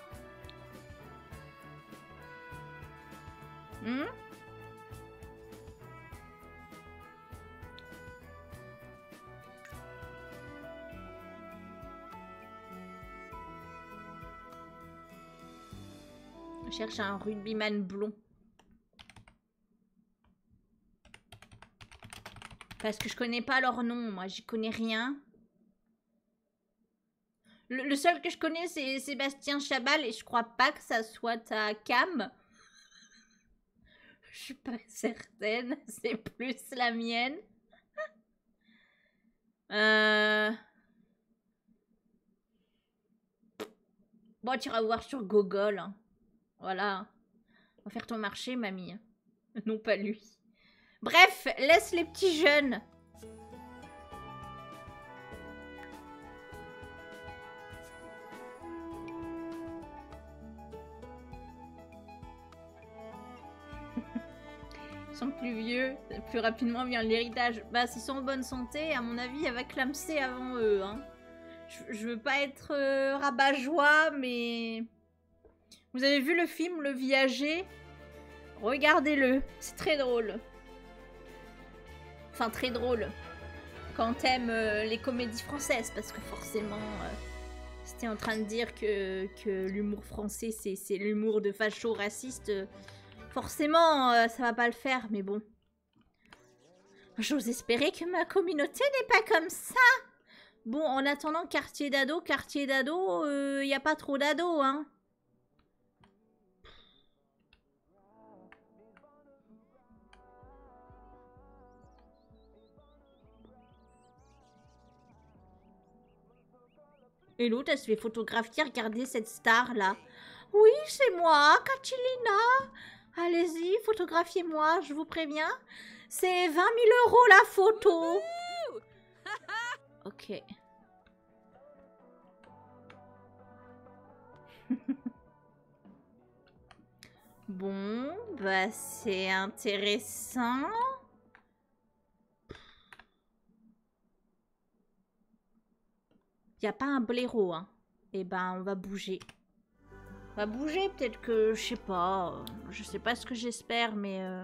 Hmm? Je cherche un rugbyman blond. Parce que je connais pas leur nom, moi, j'y connais rien. Le, le seul que je connais, c'est Sébastien Chabal, et je crois pas que ça soit ta cam. Je suis pas certaine, c'est plus la mienne. Euh... Bon, tu iras voir sur Google. Hein. Voilà. On va faire ton marché, mamie. Non, pas lui. Bref, laisse les petits jeunes. Ils sont plus vieux, plus rapidement vient l'héritage. Bah, s'ils sont en bonne santé, à mon avis, elle va clamser avant eux. Hein. Je, je veux pas être euh, rabat-joie, mais... Vous avez vu le film Le Viager? Regardez-le, c'est très drôle. Enfin, très drôle. Quand t'aimes euh, les comédies françaises, parce que forcément... Euh, si t'es en train de dire que, que l'humour français, c'est l'humour de facho raciste... Euh, forcément, euh, ça va pas le faire, mais bon. J'ose espérer que ma communauté n'est pas comme ça. Bon, en attendant, quartier d'ado, quartier d'ado, il euh, n'y a pas trop d'ados, hein. Et l'autre, elle se fait photographier, regardez cette star-là. Oui, c'est moi, Catilina. Allez-y, photographiez-moi, je vous préviens. C'est vingt mille euros la photo. Ok. Bon, bah c'est intéressant. Il n'y a pas un blaireau, hein. Eh ben, on va bouger. On va bouger, peut-être que, je sais pas. Euh, je sais pas ce que j'espère, mais... Euh...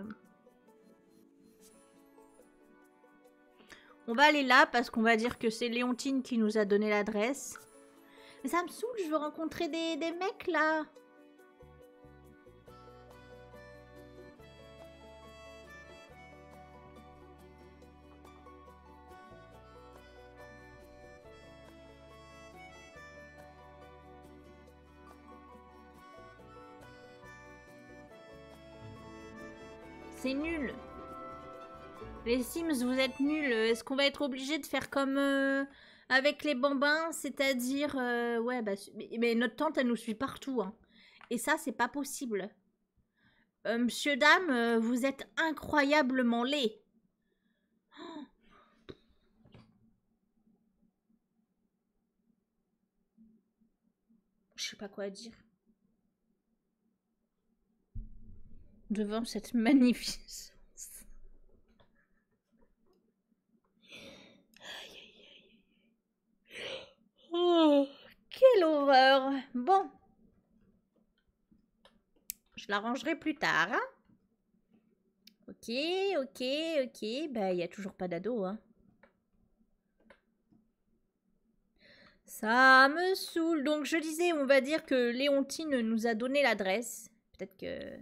On va aller là, parce qu'on va dire que c'est Léontine qui nous a donné l'adresse. Mais ça me saoule, je veux rencontrer des, des mecs, là. C'est nul. Les Sims, vous êtes nuls. Est-ce qu'on va être obligé de faire comme euh, avec les bambins? C'est-à-dire... Euh, ouais, bah... Mais, mais notre tante, elle nous suit partout. Hein. Et ça, c'est pas possible. Euh, monsieur, dame, euh, vous êtes incroyablement laid. Oh. Je sais pas quoi dire. Devant cette magnificence. Aïe, aïe, aïe. Oh, quelle horreur. Bon. Je l'arrangerai plus tard. Hein. Ok, ok, ok. Bah, il n'y a toujours pas d'ado. Hein. Ça me saoule. Donc je disais, on va dire que Léontine nous a donné l'adresse. Peut-être que...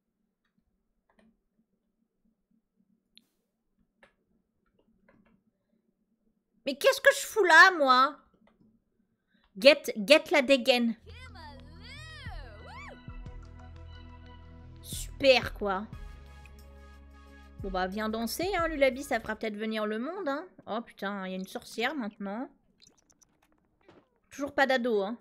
Mais qu'est-ce que je fous là, moi? Get, get la dégaine. Super, quoi. Bon bah, viens danser, hein, Lulabi, ça fera peut-être venir le monde, hein. Oh putain, il y a une sorcière maintenant. Toujours pas d'ado, hein.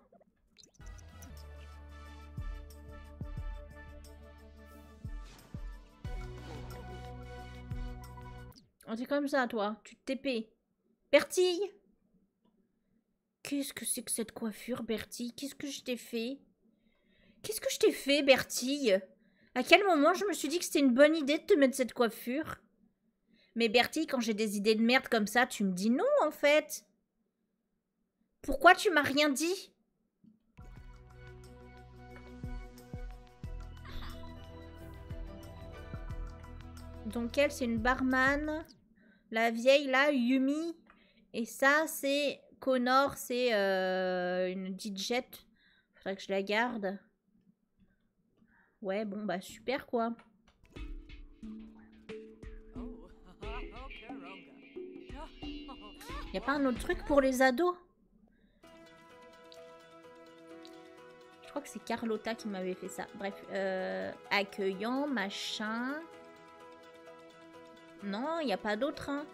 Oh, t'es comme ça, toi. Tu te t'épées. Bertille! Qu'est-ce que c'est que cette coiffure, Bertille? Qu'est-ce que je t'ai fait? Qu'est-ce que je t'ai fait, Bertille? À quel moment je me suis dit que c'était une bonne idée de te mettre cette coiffure? Mais Bertille, quand j'ai des idées de merde comme ça, tu me dis non, en fait. Pourquoi tu m'as rien dit? Donc elle, c'est une barman. La vieille, là, Yumi. Et ça, c'est... Connor, c'est euh, une djette. Faudrait que je la garde. Ouais, bon, bah super, quoi. Y a pas un autre truc pour les ados? Je crois que c'est Carlotta qui m'avait fait ça. Bref, euh, accueillant, machin... Non, il n'y a pas d'autre, hein.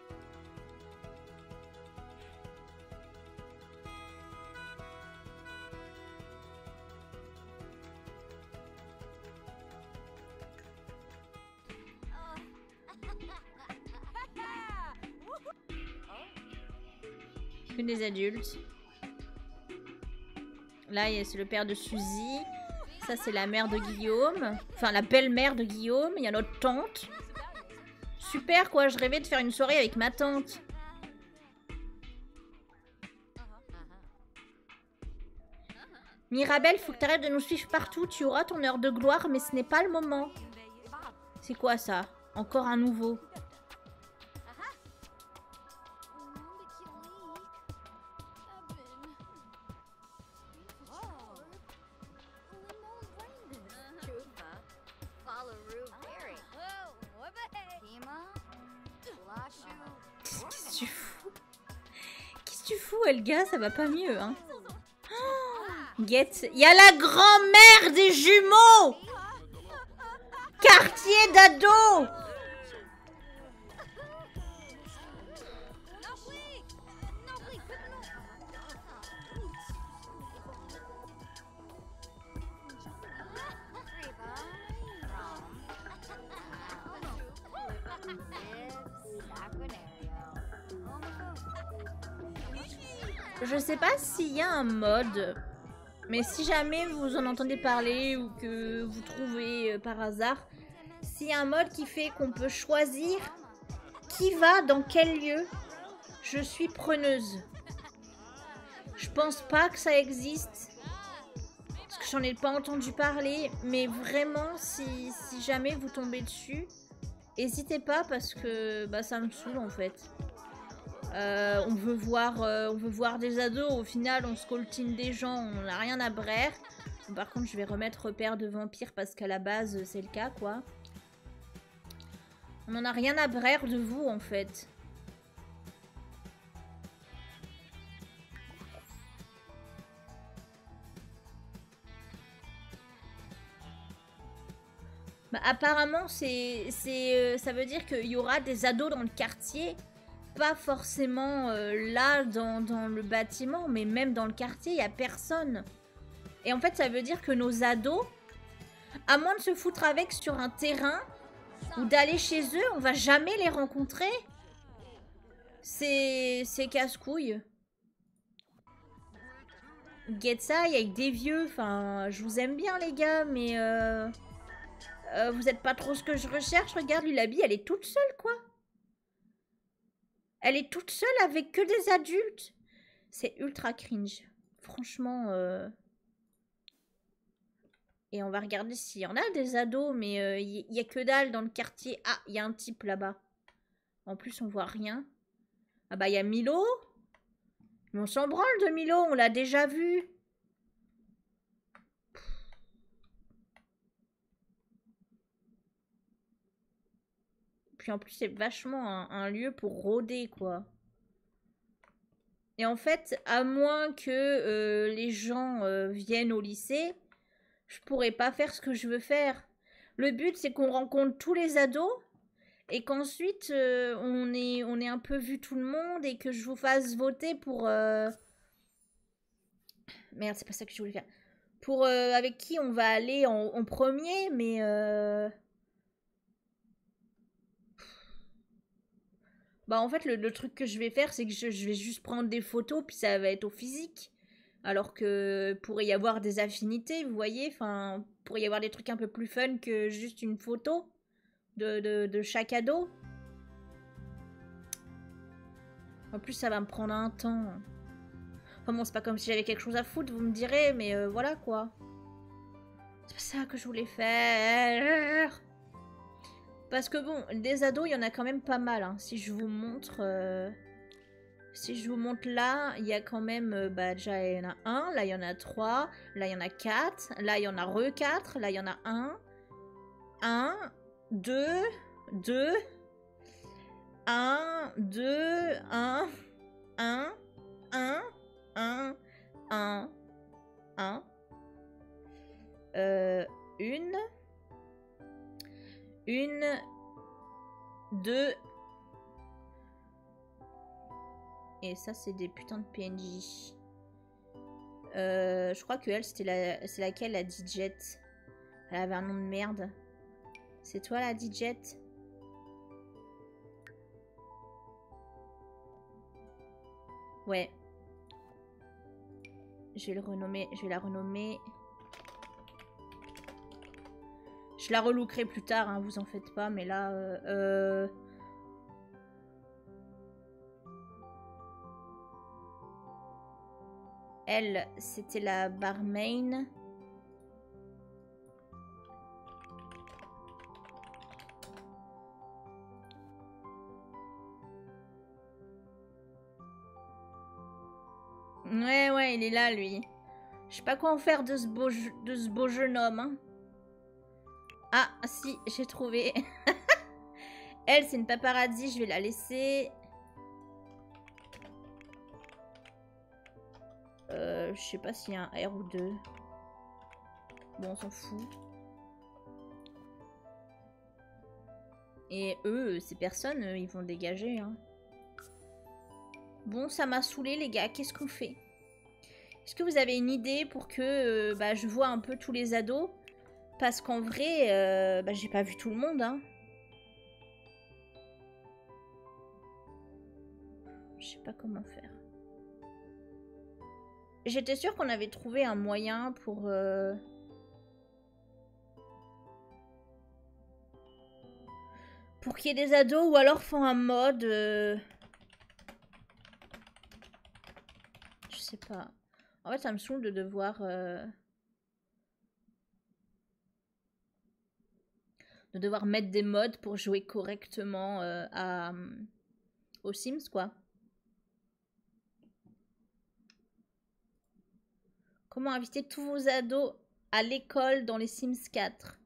Que des adultes. Là, c'est le père de Suzy. Ça, c'est la mère de Guillaume. Enfin, la belle-mère de Guillaume. Il y a notre tante. Super, quoi. Je rêvais de faire une soirée avec ma tante. Mirabelle, faut que t'arrêtes de nous suivre partout. Tu auras ton heure de gloire, mais ce n'est pas le moment. C'est quoi, ça? Encore un nouveau. Qu'est-ce que tu fous? Qu'est-ce que tu fous, Elga? Ça va pas mieux, hein? Oh, get. Il y a la grand-mère des jumeaux! Quartier d'ado! Je sais pas s'il y a un mode, mais si jamais vous en entendez parler ou que vous trouvez euh, par hasard, s'il y a un mode qui fait qu'on peut choisir qui va dans quel lieu, je suis preneuse. Je pense pas que ça existe, parce que j'en ai pas entendu parler, mais vraiment, si, si jamais vous tombez dessus, n'hésitez pas parce que bah, ça me saoule en fait. Euh, on veut voir, euh, on veut voir des ados. Au final, on scoltine des gens. On n'a rien à braire. Par contre, je vais remettre repère de vampire parce qu'à la base, c'est le cas, quoi. On n'en a rien à braire de vous, en fait. Bah, apparemment, c'est, c'est, euh, ça veut dire qu'il y aura des ados dans le quartier. Pas forcément euh, là dans, dans le bâtiment, mais même dans le quartier, il n'y a personne. Et en fait, ça veut dire que nos ados, à moins de se foutre avec sur un terrain ou d'aller chez eux, on va jamais les rencontrer. C'est c'est casse-couille. Get ça, il y a des vieux. Enfin, je vous aime bien, les gars, mais euh, euh, vous êtes pas trop ce que je recherche. Regarde, Lulabi, elle est toute seule, quoi. Elle est toute seule avec que des adultes. C'est ultra cringe. Franchement. Euh... Et on va regarder s'il y en a des ados. Mais il euh, n'y a que dalle dans le quartier. Ah, il y a un type là-bas. En plus, on voit rien. Ah bah, il y a Milo. Mais on s'en branle de Milo, on l'a déjà vu. Puis en plus, c'est vachement un, un lieu pour rôder, quoi. Et en fait, à moins que euh, les gens euh, viennent au lycée, je pourrais pas faire ce que je veux faire. Le but, c'est qu'on rencontre tous les ados et qu'ensuite, euh, on, ait, on ait un peu vu tout le monde et que je vous fasse voter pour... Euh... Merde, c'est pas ça que je voulais faire. Pour euh, avec qui on va aller en, en premier, mais... Euh... Bah en fait, le, le truc que je vais faire, c'est que je, je vais juste prendre des photos, puis ça va être au physique. Alors que pourrait y avoir des affinités, vous voyez, enfin, pourrait y avoir des trucs un peu plus fun que juste une photo de, de, de chaque ado. En plus, ça va me prendre un temps. Enfin bon, c'est pas comme si j'avais quelque chose à foutre, vous me direz, mais euh, voilà quoi. C'est pas ça que je voulais faire. Parce que bon, des ados, il y en a quand même pas mal. Hein. Si je vous montre... Euh... Si je vous montre là, il y a quand même... Euh, bah déjà, il y en a un. Là, il y en a trois. Là, il y en a quatre. Là, il y en a re quatre. Là, il y en a un. Un. Deux. Deux. Un. Deux. Un. Un. Un. Un. Un. Un. Euh, une. Une. Deux. Et ça, c'est des putains de P N J. Euh, je crois que elle, c'était la... c'est laquelle, la Didget. Elle avait un nom de merde. C'est toi, la Didget? Ouais. Je vais le renommer. Je vais la renommer. Je la relookerai plus tard, hein, vous en faites pas. Mais là... Euh... euh... Elle, c'était la barmaid. Ouais, ouais, il est là, lui. Je sais pas quoi en faire de ce beau, de ce beau jeune homme. Hein. Ah, si, j'ai trouvé. Elle, c'est une paparazzi, je vais la laisser. Euh, je sais pas s'il y a un R ou deux. Bon, on s'en fout. Et eux, ces personnes, ils vont dégager. Hein. Bon, ça m'a saoulé, les gars. Qu'est-ce qu'on fait? Est-ce que vous avez une idée pour que euh, bah, je vois un peu tous les ados? Parce qu'en vrai, euh, bah, j'ai pas vu tout le monde. Hein. Je sais pas comment faire. J'étais sûre qu'on avait trouvé un moyen pour... Euh... Pour qu'il y ait des ados ou alors font un mode... Euh... Je sais pas. En fait, ça me saoule de devoir... Euh... De devoir mettre des modes pour jouer correctement euh, à... aux Sims, quoi. Comment inviter tous vos ados à l'école dans les Sims quatre?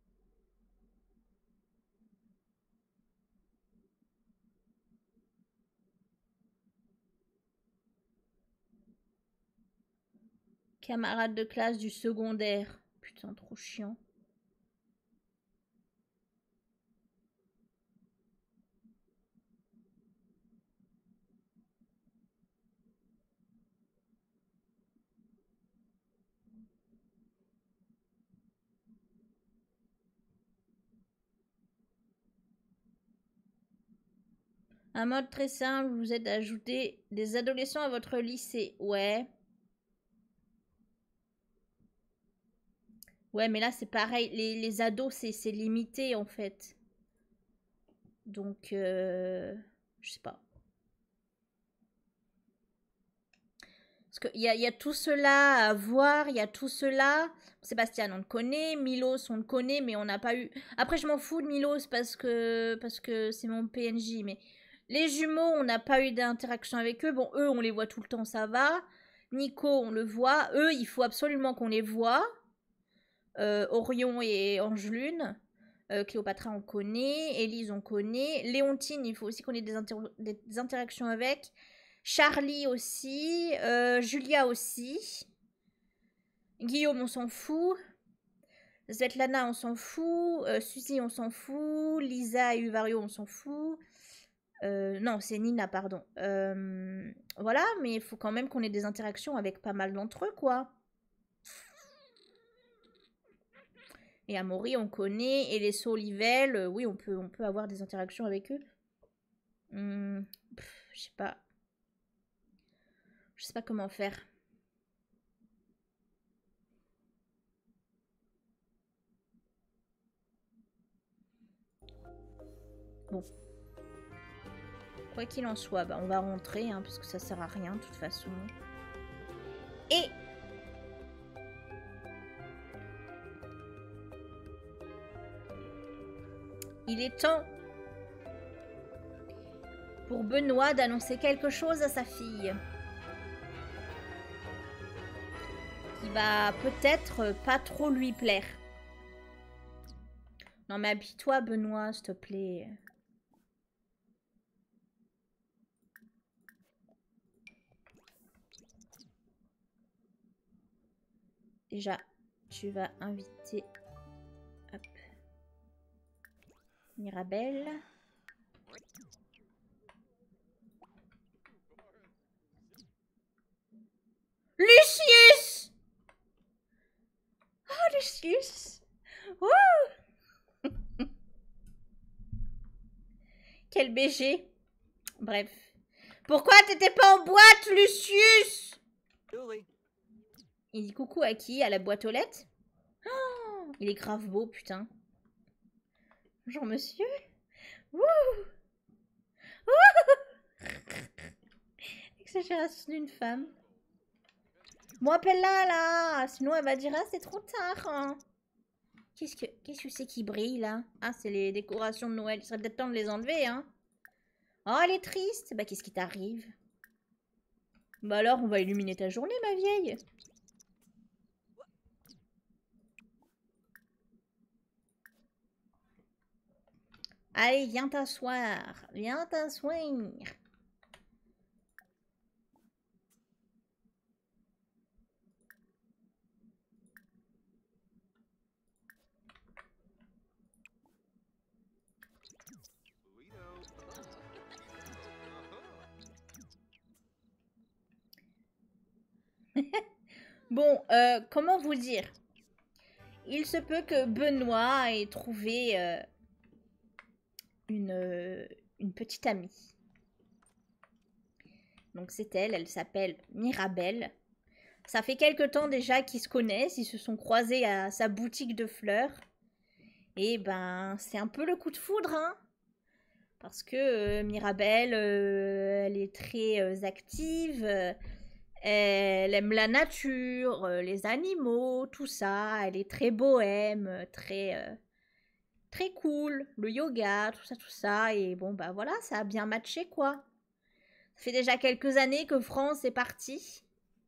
Camarade de classe du secondaire. Putain, trop chiant. Un mode très simple vous aide à ajouter des adolescents à votre lycée. Ouais. Ouais, mais là, c'est pareil. Les, les ados, c'est limité, en fait. Donc, euh, je sais pas. Parce qu'il y a, y a tout cela à voir, il y a tout cela. Sébastien, on le connaît. Milos, on le connaît, mais on n'a pas eu... Après, je m'en fous de Milos parce que parce que c'est mon P N J, mais Les jumeaux, on n'a pas eu d'interaction avec eux. Bon, eux, on les voit tout le temps, ça va. Nico, on le voit. Eux, il faut absolument qu'on les voit. Euh, Orion et Angelune. Euh, Cléopatra, on connaît. Élise, on connaît. Léontine, il faut aussi qu'on ait des, inter des interactions avec. Charlie aussi. Euh, Julia aussi. Guillaume, on s'en fout. Svetlana, on s'en fout. Euh, Suzy, on s'en fout. Lisa et Uvario, on s'en fout. Euh, non, c'est Nina, pardon. Euh, voilà, mais il faut quand même qu'on ait des interactions avec pas mal d'entre eux, quoi. Et Amaury, on connaît. Et les Solivelle, euh, oui, on peut, on peut avoir des interactions avec eux. Hum, je sais pas. Je sais pas comment faire. Bon. Quoi qu'il en soit, bah, on va rentrer, hein, parce que ça sert à rien, de toute façon. Et... il est temps pour Benoît d'annoncer quelque chose à sa fille. Qui va peut-être pas trop lui plaire. Non mais habille-toi Benoît, s'il te plaît. Déjà, tu vas inviter... hop. Mirabelle. Lucius! Oh, Lucius! Wouh! Quel B G. Bref. Pourquoi t'étais pas en boîte, Lucius? Il dit coucou à qui? À la boîte aux lettres? Oh, il est grave beau, putain. Bonjour, monsieur. Wouh! Wouh! Exagération d'une femme. Bon, appelle-la, là. Sinon, elle va dire, ah, c'est trop tard. Hein. Qu'est-ce que qu'est-ce que c'est qui brille, là? Ah, c'est les décorations de Noël. Il serait peut-être temps de les enlever, hein. Oh, elle est triste. Bah, qu'est-ce qui t'arrive? Bah alors, on va illuminer ta journée, ma vieille. Allez, viens t'asseoir. Viens t'asseoir. Bon, euh, comment vous dire? Il se peut que Benoît ait trouvé euh, une, euh, une petite amie. Donc c'est elle, elle s'appelle Mirabelle. Ça fait quelque temps déjà qu'ils se connaissent, ils se sont croisés à sa boutique de fleurs. Et ben, c'est un peu le coup de foudre, hein. Parce que euh, Mirabelle, euh, elle est très euh, active, euh, elle aime la nature, euh, les animaux, tout ça. Elle est très bohème, très, euh, très cool, le yoga, tout ça, tout ça. Et bon, bah voilà, ça a bien matché, quoi. Ça fait déjà quelques années que France est partie.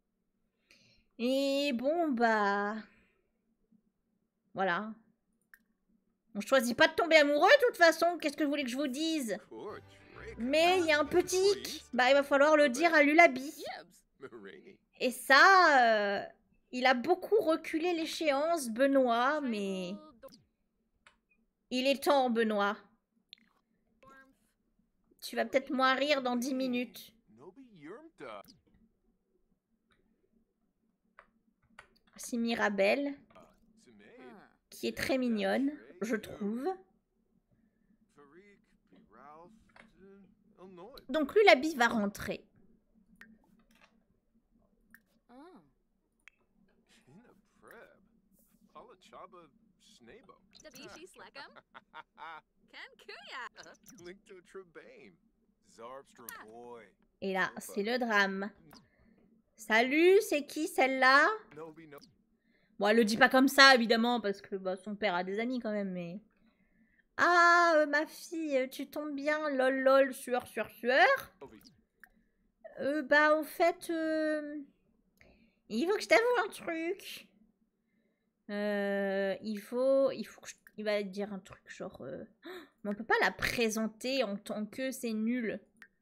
Et bon, bah... voilà. On choisit pas de tomber amoureux, de toute façon. Qu'est-ce que vous voulez que je vous dise? Mais il y a un petit hic. Bah, il va falloir le dire à Lulabi. Et ça, euh, il a beaucoup reculé l'échéance, Benoît, mais... il est temps, Benoît. Tu vas peut-être moins rire dans dix minutes. C'est Mirabelle, qui est très mignonne, je trouve. Donc Lulabi va rentrer. Et là, c'est le drame. Salut, c'est qui celle-là? Bon, elle le dit pas comme ça, évidemment, parce que bah, son père a des amis quand même, mais... Ah, euh, ma fille, euh, tu tombes bien, lol lol, sueur, sueur, sueur. Euh, bah, en fait, euh, il faut que je t'avoue un truc. Euh, il faut, il faut que je... Il va dire un truc genre... euh, Mais on peut pas la présenter en tant que c'est nul.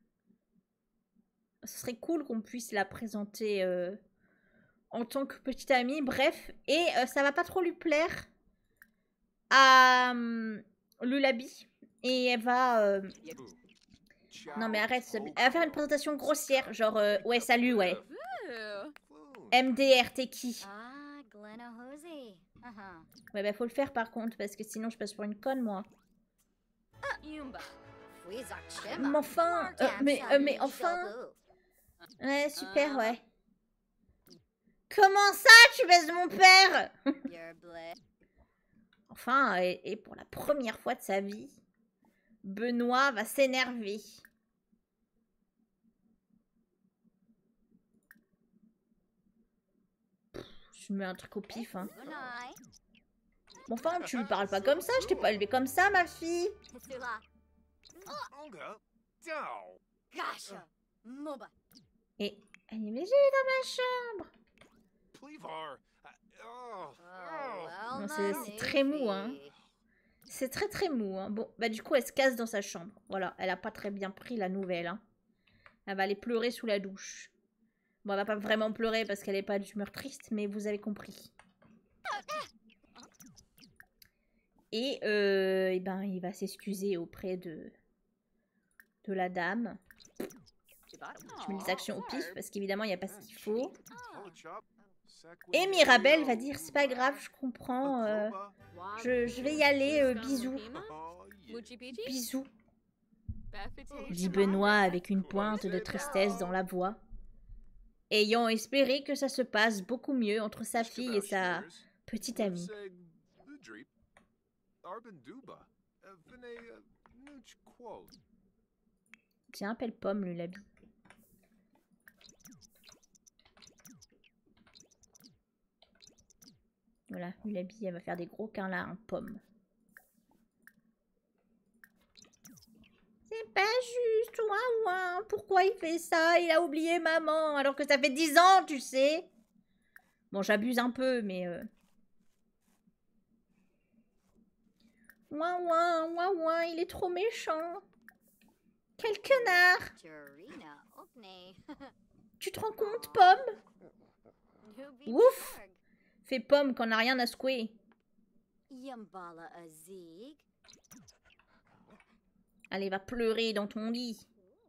Ce serait cool qu'on puisse la présenter euh, en tant que petite amie. Bref, et euh, ça va pas trop lui plaire à euh, Lulabi. Et elle va... euh, Non mais arrête, elle va faire une présentation grossière. Genre, euh, ouais, salut, ouais. M D R, t'es qui? Ah, Glenna Hosey. Ouais, bah faut le faire par contre, parce que sinon je passe pour une conne, moi. Yumba. Fuizak Mais Shema. enfin, euh, mais, euh, mais enfin... Ouais, super, ouais. Comment ça, tu baises mon père? Enfin, et, et pour la première fois de sa vie, Benoît va s'énerver. Je mets un truc au pif, hein. Bon, enfin, tu lui parles pas comme ça, je t'ai pas élevé comme ça, ma fille. Et elle est végé dans ma chambre. Non, c'est très mou, hein. C'est très très mou, hein. Bon, bah du coup, elle se casse dans sa chambre. Voilà, elle a pas très bien pris la nouvelle, hein. Elle va aller pleurer sous la douche. Bon, elle va pas vraiment pleurer parce qu'elle est pas d'humeur triste, mais vous avez compris. Et, euh, et ben, il va s'excuser auprès de, de la dame. Je mets les actions au pif parce qu'évidemment, il n'y a pas ce qu'il faut. Et Mirabelle va dire, c'est pas grave, je comprends. Euh, je, je vais y aller, euh, bisous. Bisous. Dit Benoît avec une pointe de tristesse dans la voix. Ayant espéré que ça se passe beaucoup mieux entre sa fille et sa petite amie. Tiens, appelle Pomme, le labi. Voilà, Lulabi, elle va faire des gros câlins à Pomme. C'est pas juste, ouin ouin. Pourquoi il fait ça? Il a oublié maman, alors que ça fait dix ans, tu sais. Bon, j'abuse un peu, mais... Euh... Ouin ouin, ouin ouin, il est trop méchant. Quel connard. Tu te rends compte, Pomme? Ouf. Fait Pomme qu'on n'a rien à secouer. Allez, va pleurer dans ton lit.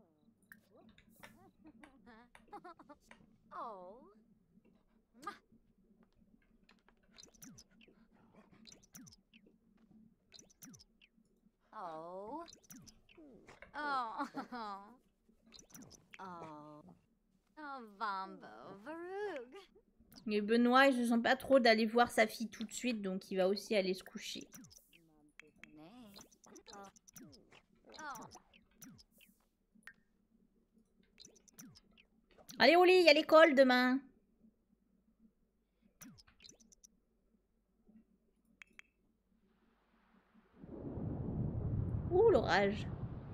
Oh. Oh. Oh. Oh, Vambo, Varug. Et Benoît, il se sent pas trop d'aller voir sa fille tout de suite, donc il va aussi aller se coucher. Allez au lit, il y a l'école demain. Ouh, l'orage.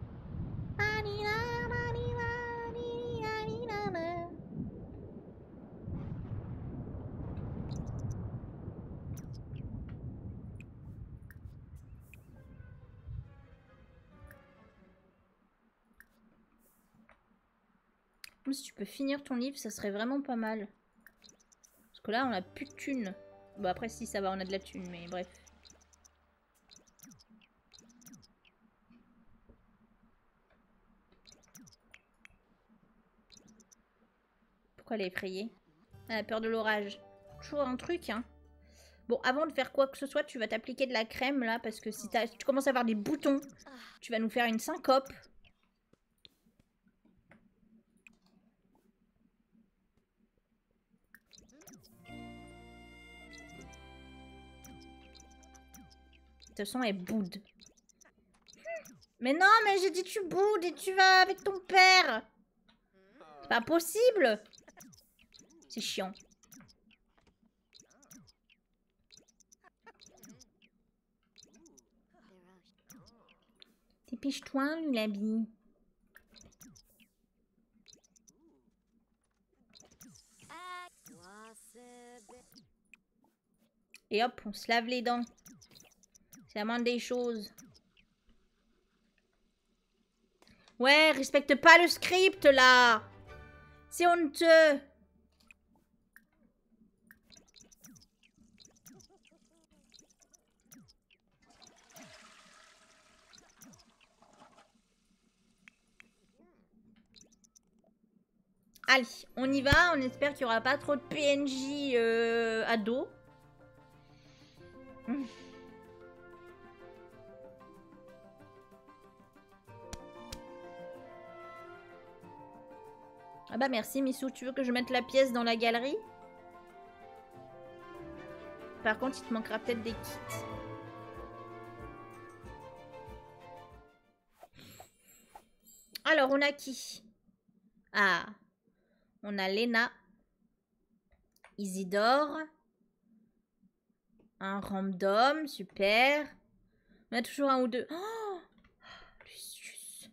Si tu peux finir ton livre, ça serait vraiment pas mal. Parce que là, on a plus de thunes. Bon, après, si, ça va, on a de la thune, mais bref. Pourquoi elle est effrayée? Elle a peur de l'orage. Toujours un truc, hein. Bon, avant de faire quoi que ce soit, tu vas t'appliquer de la crème, là, parce que si, si tu commences à avoir des boutons, tu vas nous faire une syncope. De toute façon, elle boude. Mais non, mais j'ai dit tu boudes et tu vas avec ton père. C'est pas possible. C'est chiant. Dépêche-toi, Lulabi. Et hop, on se lave les dents. C'est la moindre des choses. Ouais, respecte pas le script, là. C'est honteux. Allez, on y va. On espère qu'il n'y aura pas trop de P N J euh, ados. Mmh. Ah bah merci Missou, tu veux que je mette la pièce dans la galerie? Par contre, il te manquera peut-être des kits. Alors, on a qui? Ah, on a Lena, Isidore, un random, super. On a toujours un ou deux. Oh, Lucius.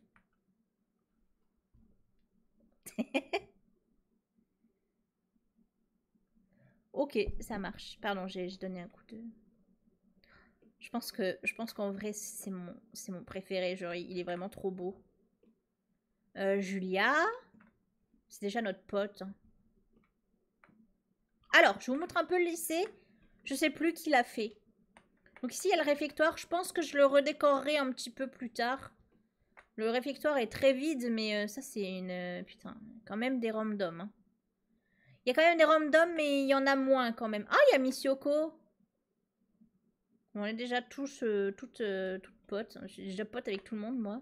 Ok, ça marche. Pardon, j'ai donné un coup de... Je pense que je pense qu'en vrai, c'est mon, c'est mon préféré. Genre, il est vraiment trop beau. Euh, Julia. C'est déjà notre pote. Alors, je vous montre un peu le lycée. Je sais plus qui l'a fait. Donc ici, il y a le réfectoire. Je pense que je le redécorerai un petit peu plus tard. Le réfectoire est très vide, mais euh, ça, c'est une... Euh, putain, quand même des randoms. Hein. Il y a quand même des randoms, mais il y en a moins quand même. Ah, il y a Miss Yoko. On est déjà tous, euh, toutes, euh, toutes potes. Je suis déjà pote avec tout le monde, moi.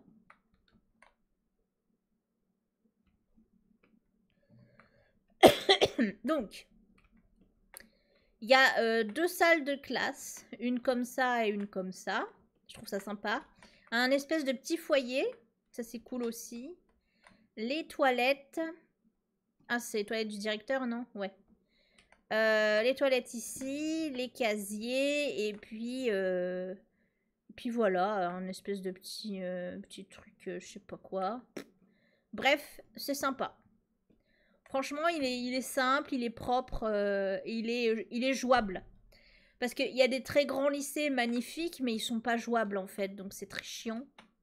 Donc, il y a euh, deux salles de classe. Une comme ça et une comme ça. Je trouve ça sympa. Un espèce de petit foyer. Ça, c'est cool aussi. Les toilettes. Ah, c'est les toilettes du directeur, non? Ouais. Euh, les toilettes ici. Les casiers. Et puis... Euh... Puis voilà, un espèce de petit, euh, petit truc, euh, je sais pas quoi. Bref, c'est sympa. Franchement, il est, il est simple, il est propre, euh, et il est, il est jouable. Parce qu'il y a des très grands lycées magnifiques, mais ils sont pas jouables en fait, donc c'est très chiant.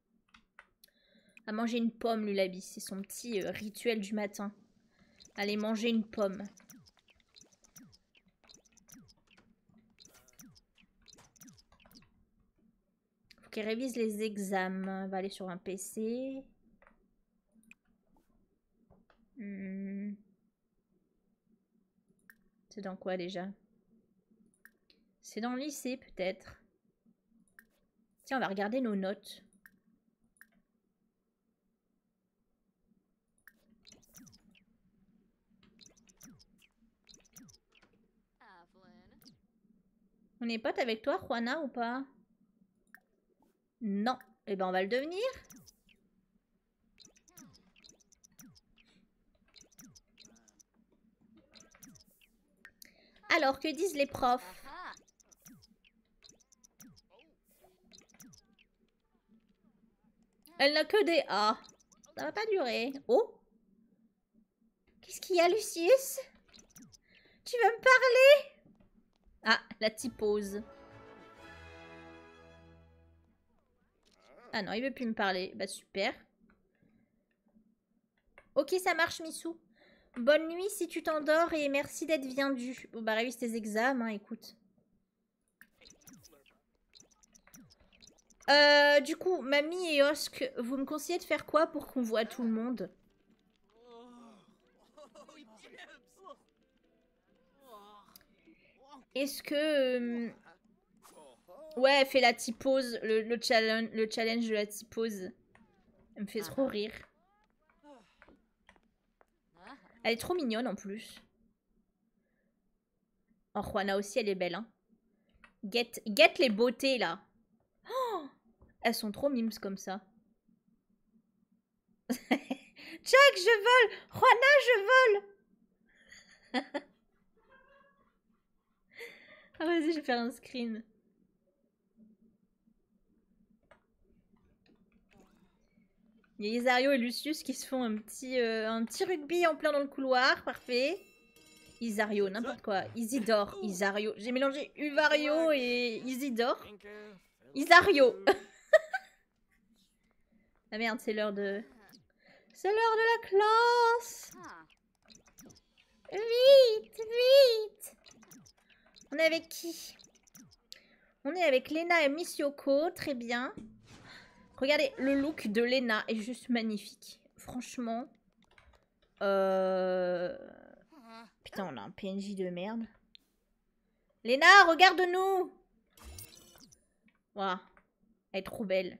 À manger une pomme, Lulabi, c'est son petit euh, rituel du matin. Allez, manger une pomme. Faut qu'il révise les examens. On va aller sur un P C. Hmm. C'est dans quoi déjà? C'est dans le lycée peut-être. Tiens, on va regarder nos notes. On est potes avec toi, Juana, ou pas? Non. Eh ben, on va le devenir. Alors, que disent les profs? Elle n'a que des A. Ça va pas durer. Oh! Qu'est-ce qu'il y a, Lucius? Tu veux me parler? Ah, la typose. Ah non, il veut plus me parler. Bah super. Ok, ça marche, Missou. Bonne nuit si tu t'endors et merci d'être viendu. Bon, bah révise tes examens, hein, écoute. Euh, du coup, Mamie et Osk, vous me conseillez de faire quoi pour qu'on voit tout le monde? Est-ce que... Euh... Ouais, fais la typose, le, le, challenge, le challenge de la typose. Elle me fait trop rire. Elle est trop mignonne en plus. Oh, Juana aussi, elle est belle. Hein. Get, get les beautés là. Oh, elles sont trop mimes comme ça. Jack, je vole. Juana, je vole. Ah, vas-y, je vais faire un screen. Il y a Isario et Lucius qui se font un petit, euh, un petit rugby en plein dans le couloir. Parfait. Isario, n'importe quoi. Isidore, Isario. J'ai mélangé Uvario et Isidore. Isario. Ah merde, c'est l'heure de... C'est l'heure de la classe. Huh. Vite, vite. On est avec qui? On est avec Lena et Miss Yoko. Très bien. Regardez, le look de Lena est juste magnifique. Franchement. Euh... Putain, on a un P N J de merde. Lena, regarde-nous. Waouh. Elle est trop belle.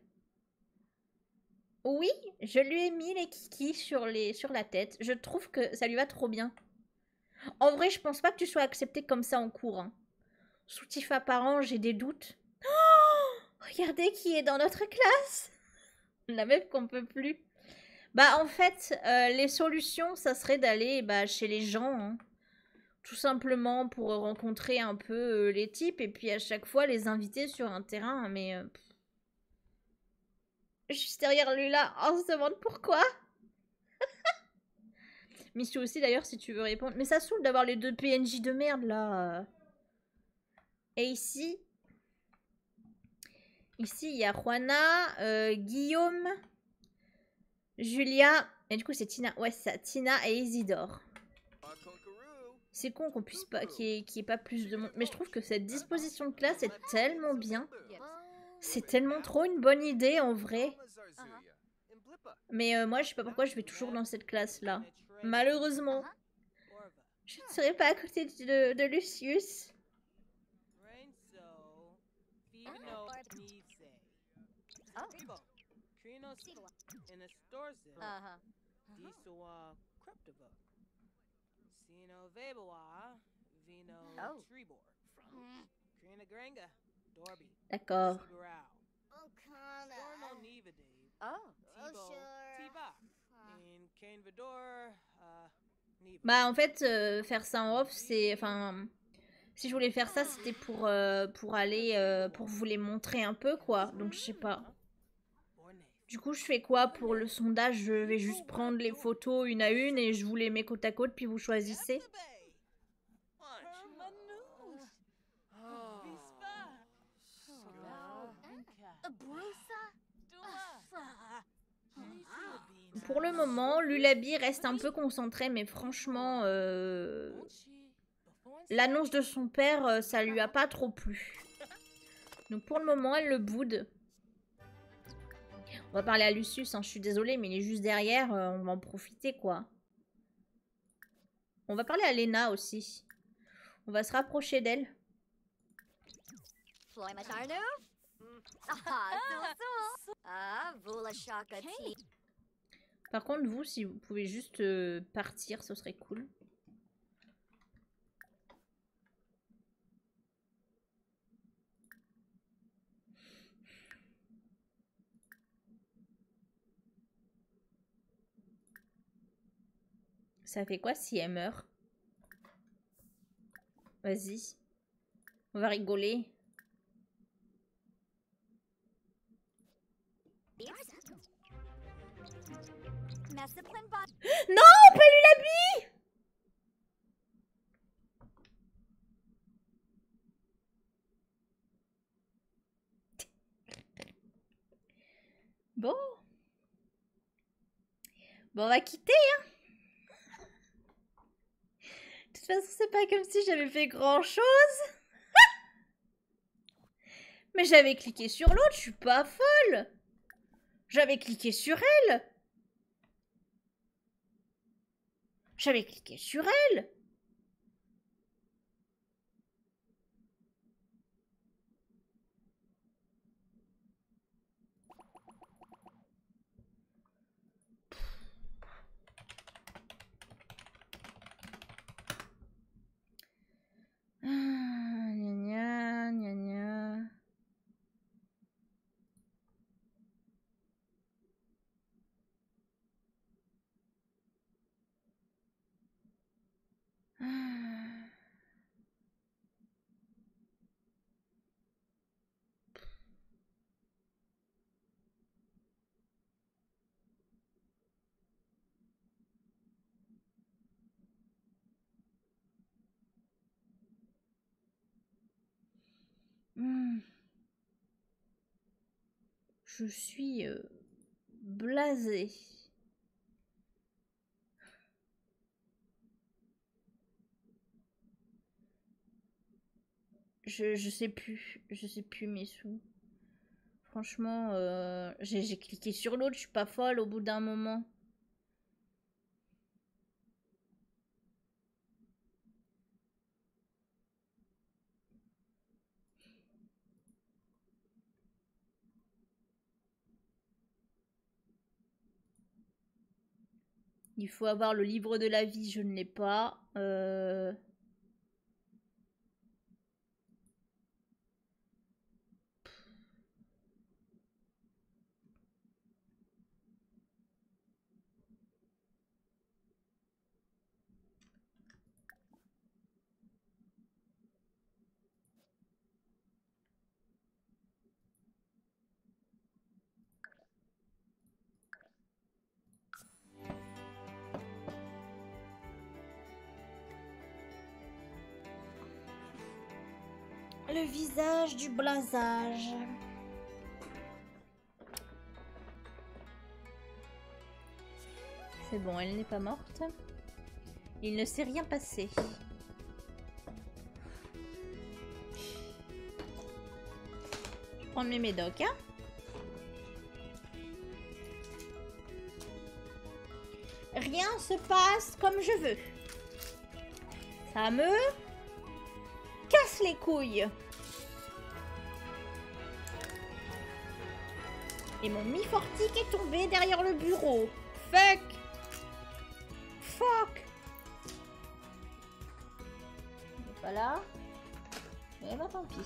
Oui, je lui ai mis les kikis sur, les... sur la tête. Je trouve que ça lui va trop bien. En vrai, je pense pas que tu sois acceptée comme ça en cours. Hein. Soutif apparent, j'ai des doutes. Oh, regardez qui est dans notre classe. La meuf qu'on peut plus. Bah en fait, euh, les solutions, ça serait d'aller bah, chez les gens. Hein. Tout simplement pour rencontrer un peu euh, les types. Et puis à chaque fois, les inviter sur un terrain. Mais... Euh, juste derrière lui là, on se demande pourquoi. Miss You aussi d'ailleurs si tu veux répondre. Mais ça saoule d'avoir les deux P N J de merde là. Et ici... Ici il y a Juana, euh, Guillaume, Julia... Et du coup c'est Tina. Ouais c'est ça, Tina et Isidore. C'est con qu'on puisse pas... qu'il n'y ait, qu'il y ait pas plus de monde. Mais je trouve que cette disposition de classe est tellement bien. C'est tellement trop une bonne idée en vrai. Mais euh, moi je sais pas pourquoi je vais toujours dans cette classe là. Malheureusement. Je ne serai pas à côté de, de Lucius. Uh-huh. D'accord. Bah en fait, euh, faire ça en off, c'est... Enfin... Si je voulais faire ça, c'était pour, euh, pour aller... Euh, pour vous les montrer un peu, quoi. Donc je sais pas. Du coup, je fais quoi pour le sondage? Je vais juste prendre les photos une à une et je vous les mets côte à côte, puis vous choisissez. Pour le moment, Lulabi reste un peu concentré, mais franchement, euh, l'annonce de son père, euh, ça lui a pas trop plu. Donc pour le moment, elle le boude. On va parler à Lucius, hein, je suis désolée, mais il est juste derrière, euh, on va en profiter, quoi. On va parler à Lena aussi. On va se rapprocher d'elle. Par contre, vous, si vous pouvez juste euh, partir, ce serait cool. Ça fait quoi si elle meurt? Vas-y. On va rigoler. Non, pas Lulabi! Bon. Bon, on va quitter, hein. De toute façon, c'est pas comme si j'avais fait grand-chose. Mais j'avais cliqué sur l'autre, je suis pas folle. J'avais cliqué sur elle. J'avais cliqué sur elle. Ah, gna gna, gna gna. Hmm. Je suis euh, blasée. Je, je sais plus. Je sais plus mes sous. Franchement, euh, j'ai cliqué sur l'autre. Je suis pas folle au bout d'un moment. Il faut avoir le livre de la vie. Je ne l'ai pas. Euh... Le visage du blasage. C'est bon, elle n'est pas morte. Il ne s'est rien passé. Je vais prendre mes médocs, hein. Rien se passe comme je veux. Ça me casse les couilles. Et mon mi-fortique est tombé derrière le bureau. Fuck. Fuck. Voilà. Mais bah tant pis.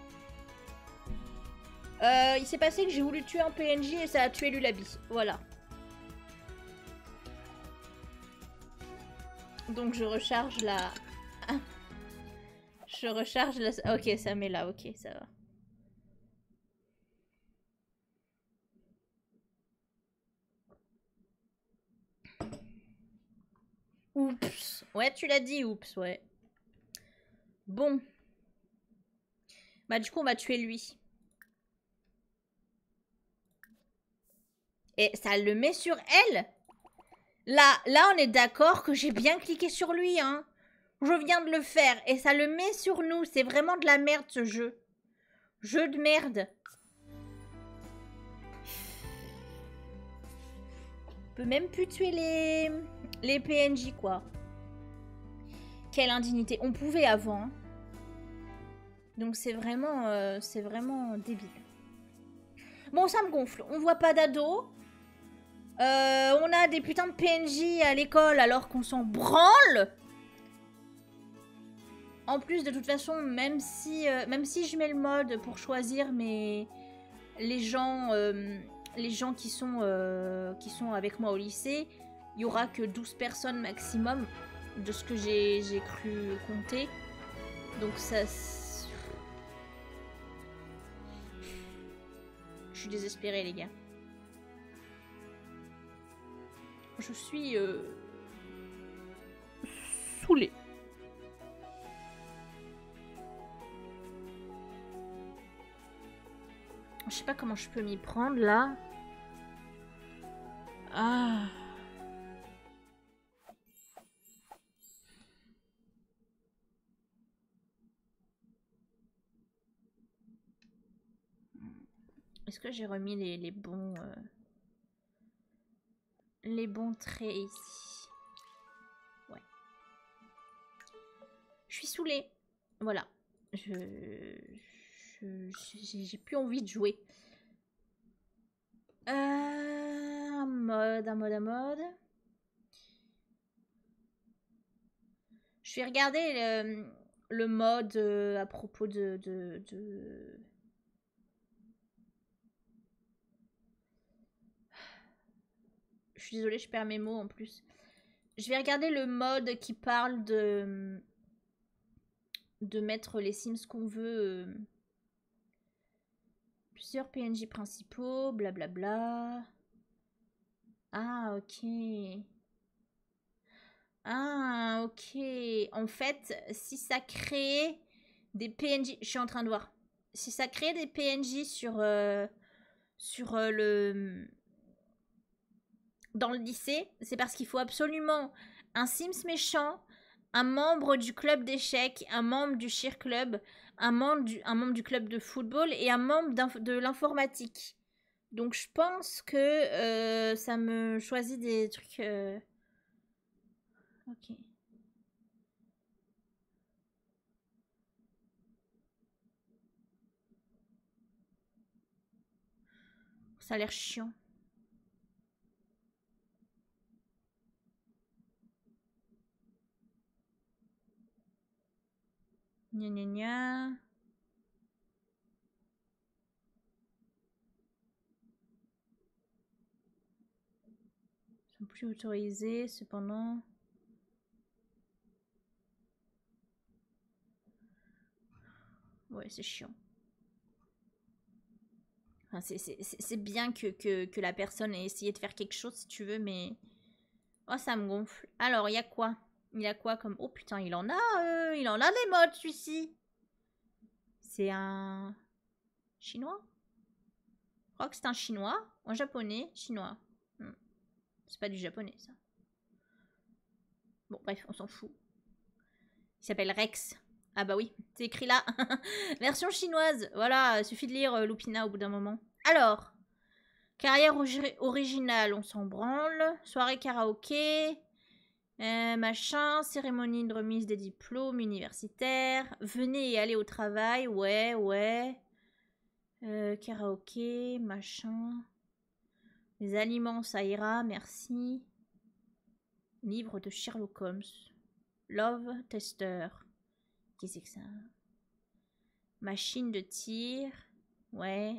Euh, il s'est passé que j'ai voulu tuer un P N J et ça a tué Lulabi. Voilà. Donc je recharge la... Je recharge la... Ok, ça met là. Ok, ça va. Oups. Ouais, tu l'as dit, oups, ouais. Bon. Bah du coup, on va tuer lui. Et ça le met sur elle. Là, là, on est d'accord que j'ai bien cliqué sur lui, hein. Je viens de le faire et ça le met sur nous. C'est vraiment de la merde, ce jeu. Jeu de merde. On peut même plus tuer les, les P N J, quoi. Quelle indignité. On pouvait avant. Hein. Donc c'est vraiment, euh, c'est vraiment débile. Bon, ça me gonfle. On voit pas d'ado. Euh, on a des putains de P N J à l'école alors qu'on s'en branle. En plus, de toute façon, même si, euh, même si je mets le mode pour choisir mes... les gens, euh, les gens qui, sont, euh, qui sont avec moi au lycée, il n'y aura que douze personnes maximum de ce que j'ai cru compter. Donc ça... Je suis désespérée, les gars. Je suis... Euh... saoulée. Je sais pas comment je peux m'y prendre, là. Ah... Est-ce que j'ai remis les, les bons... Euh... les bons traits ici? Ouais. Je suis saoulée. Voilà. Je... J'ai plus envie de jouer. Euh... Un mode, un mode, un mode. Je vais regarder le, le mode euh, à propos de... de, de... Je suis désolée, je perds mes mots en plus. Je vais regarder le mode qui parle de... de mettre les Sims qu'on veut... Euh... Plusieurs P N J principaux, blablabla. Ah, ok. Ah, ok. En fait, si ça crée des P N J... Je suis en train de voir. si ça crée des P N J sur, euh, sur euh, le... dans le lycée, c'est parce qu'il faut absolument un Sims méchant, un membre du club d'échecs, un membre du cheer club, un membre du, un membre du club de football et un membre de l'informatique. Donc je pense que euh, ça me choisit des trucs... Euh... Ok. Ça a l'air chiant. Gna gna gna. Ils sont plus autorisés, cependant. Ouais, c'est chiant. Enfin, c'est bien que, que, que la personne ait essayé de faire quelque chose, si tu veux, mais... Oh, ça me gonfle. Alors, il y a quoi? Il y a quoi comme... Oh, putain, il en a, euh, il en a des modes, celui-ci. C'est un... Chinois? Je crois que c'est un chinois. Un japonais, chinois. Hmm. C'est pas du japonais, ça. Bon, bref, on s'en fout. Il s'appelle Rex. Ah bah oui, c'est écrit là. Version chinoise. Voilà, suffit de lire euh, Lupina au bout d'un moment. Alors, carrière originale, on s'en branle. Soirée karaoké. Euh, machin, cérémonie de remise des diplômes universitaires. Venez et allez au travail. Ouais, ouais. Euh, karaoké, machin. Les aliments, ça ira, merci. Livre de Sherlock Holmes. Love Tester. Qu'est-ce que c'est que ça? Machine de tir. Ouais.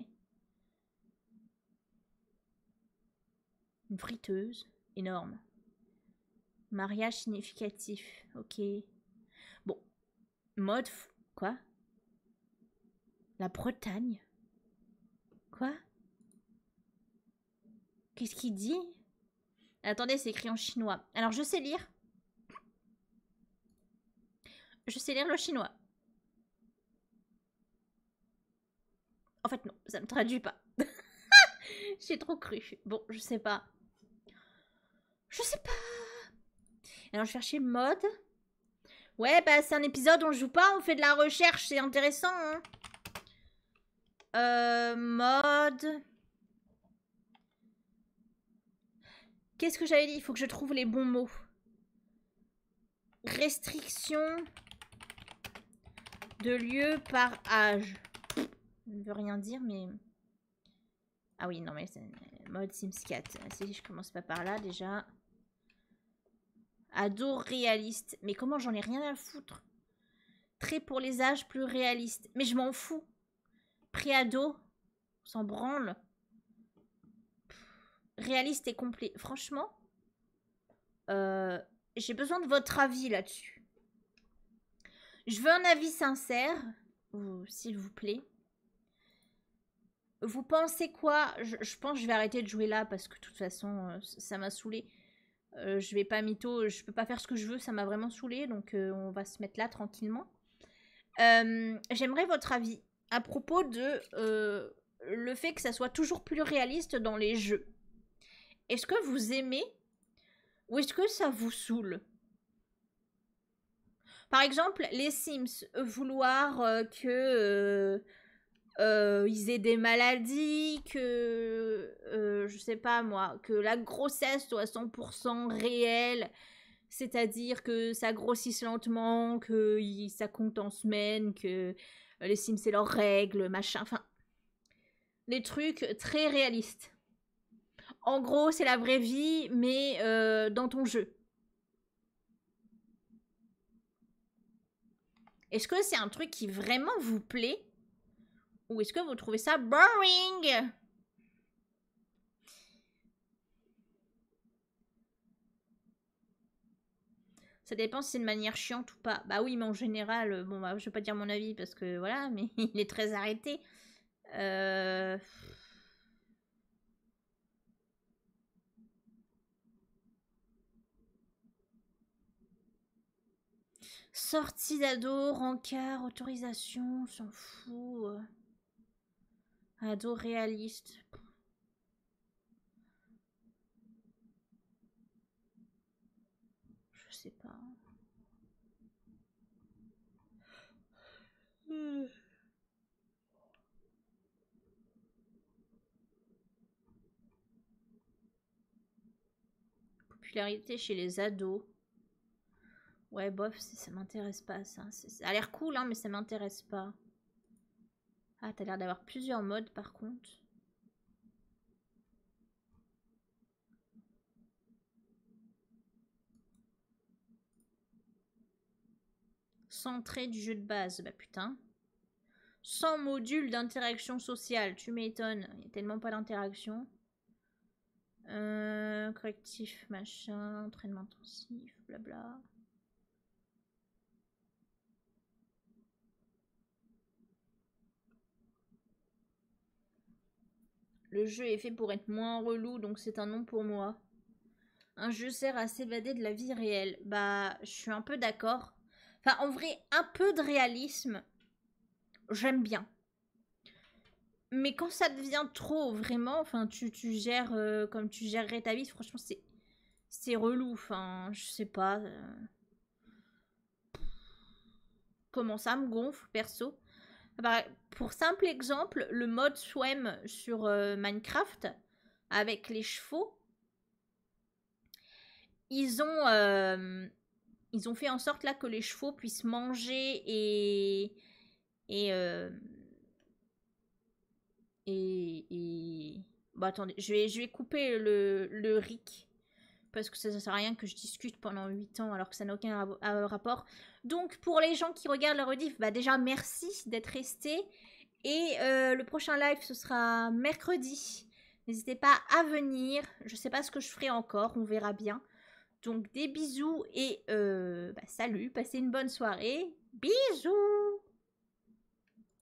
Une friteuse. Énorme. Mariage significatif. Ok. Bon. Mode... Quoi? La Bretagne? Quoi? Qu'est-ce qu'il dit? Attendez, c'est écrit en chinois. Alors, je sais lire. Je sais lire le chinois. En fait, non, ça ne traduit pas. J'ai trop cru. Bon, je sais pas. Je sais pas. Alors, je vais chercher mode. Ouais, bah, c'est un épisode où on joue pas, on fait de la recherche. C'est intéressant, hein. Euh, mode... Qu'est-ce que j'avais dit? Il faut que je trouve les bons mots. Restriction de lieu par âge. Ça ne veut rien dire, mais... Ah oui, non, mais c'est mode Sims quatre. Si je commence pas par là, déjà. Ado réaliste. Mais comment j'en ai rien à foutre? Très pour les âges plus réalistes. Mais je m'en fous. Pré-ado. On s'en branle. Réaliste et complet. Franchement, euh, j'ai besoin de votre avis là-dessus. Je veux un avis sincère, s'il vous plaît. Vous pensez quoi? je, je pense que je vais arrêter de jouer là parce que de toute façon, euh, ça m'a saoulé. Euh, je vais pas mytho, je peux pas faire ce que je veux, ça m'a vraiment saoulé. Donc euh, on va se mettre là tranquillement. Euh, J'aimerais votre avis à propos de euh, le fait que ça soit toujours plus réaliste dans les jeux. Est-ce que vous aimez ou est-ce que ça vous saoule? Par exemple, les Sims, vouloir euh, que euh, euh, ils aient des maladies, que euh, je sais pas moi, que la grossesse soit cent pour cent réelle, c'est-à-dire que ça grossisse lentement, que y, ça compte en semaines, que euh, les Sims c'est leurs règles, machin, enfin, des trucs très réalistes. En gros, c'est la vraie vie, mais euh, dans ton jeu. Est-ce que c'est un truc qui vraiment vous plaît? Ou est-ce que vous trouvez ça boring? Ça dépend si c'est de manière chiante ou pas. Bah oui, mais en général, bon, bah, je vais pas dire mon avis parce que voilà, mais il est très arrêté. Euh... Sortie d'ado, rencard, autorisation, on s'en fout. Ado réaliste. Je sais pas. Hmm. Popularité chez les ados. Ouais, bof, ça m'intéresse pas, ça. Ça a l'air cool, hein, mais ça m'intéresse pas. Ah, t'as l'air d'avoir plusieurs modes, par contre. Centré du jeu de base, bah putain. Sans module d'interaction sociale, tu m'étonnes. Il n'y a tellement pas d'interaction. Euh, correctif, machin, entraînement intensif, blabla. Le jeu est fait pour être moins relou, donc c'est un nom pour moi. Un jeu sert à s'évader de la vie réelle. Bah, je suis un peu d'accord. Enfin, en vrai, un peu de réalisme, j'aime bien. Mais quand ça devient trop, vraiment, enfin, tu, tu gères euh, comme tu gérerais ta vie, franchement, c'est c'est relou. Enfin, je sais pas. Euh... Comment ça me gonfle, perso. Bah, pour simple exemple, le mode swim sur euh, Minecraft, avec les chevaux, ils ont, euh, ils ont fait en sorte là que les chevaux puissent manger et... Et... Euh, et, et... Bon, attendez, je vais, je vais couper le, le ric. Parce que ça ne sert à rien que je discute pendant huit ans alors que ça n'a aucun rapport. Donc, pour les gens qui regardent la rediff, bah déjà, merci d'être restés. Et euh, le prochain live, ce sera mercredi. N'hésitez pas à venir. Je ne sais pas ce que je ferai encore, on verra bien. Donc, des bisous et euh, bah, salut, passez une bonne soirée. Bisous!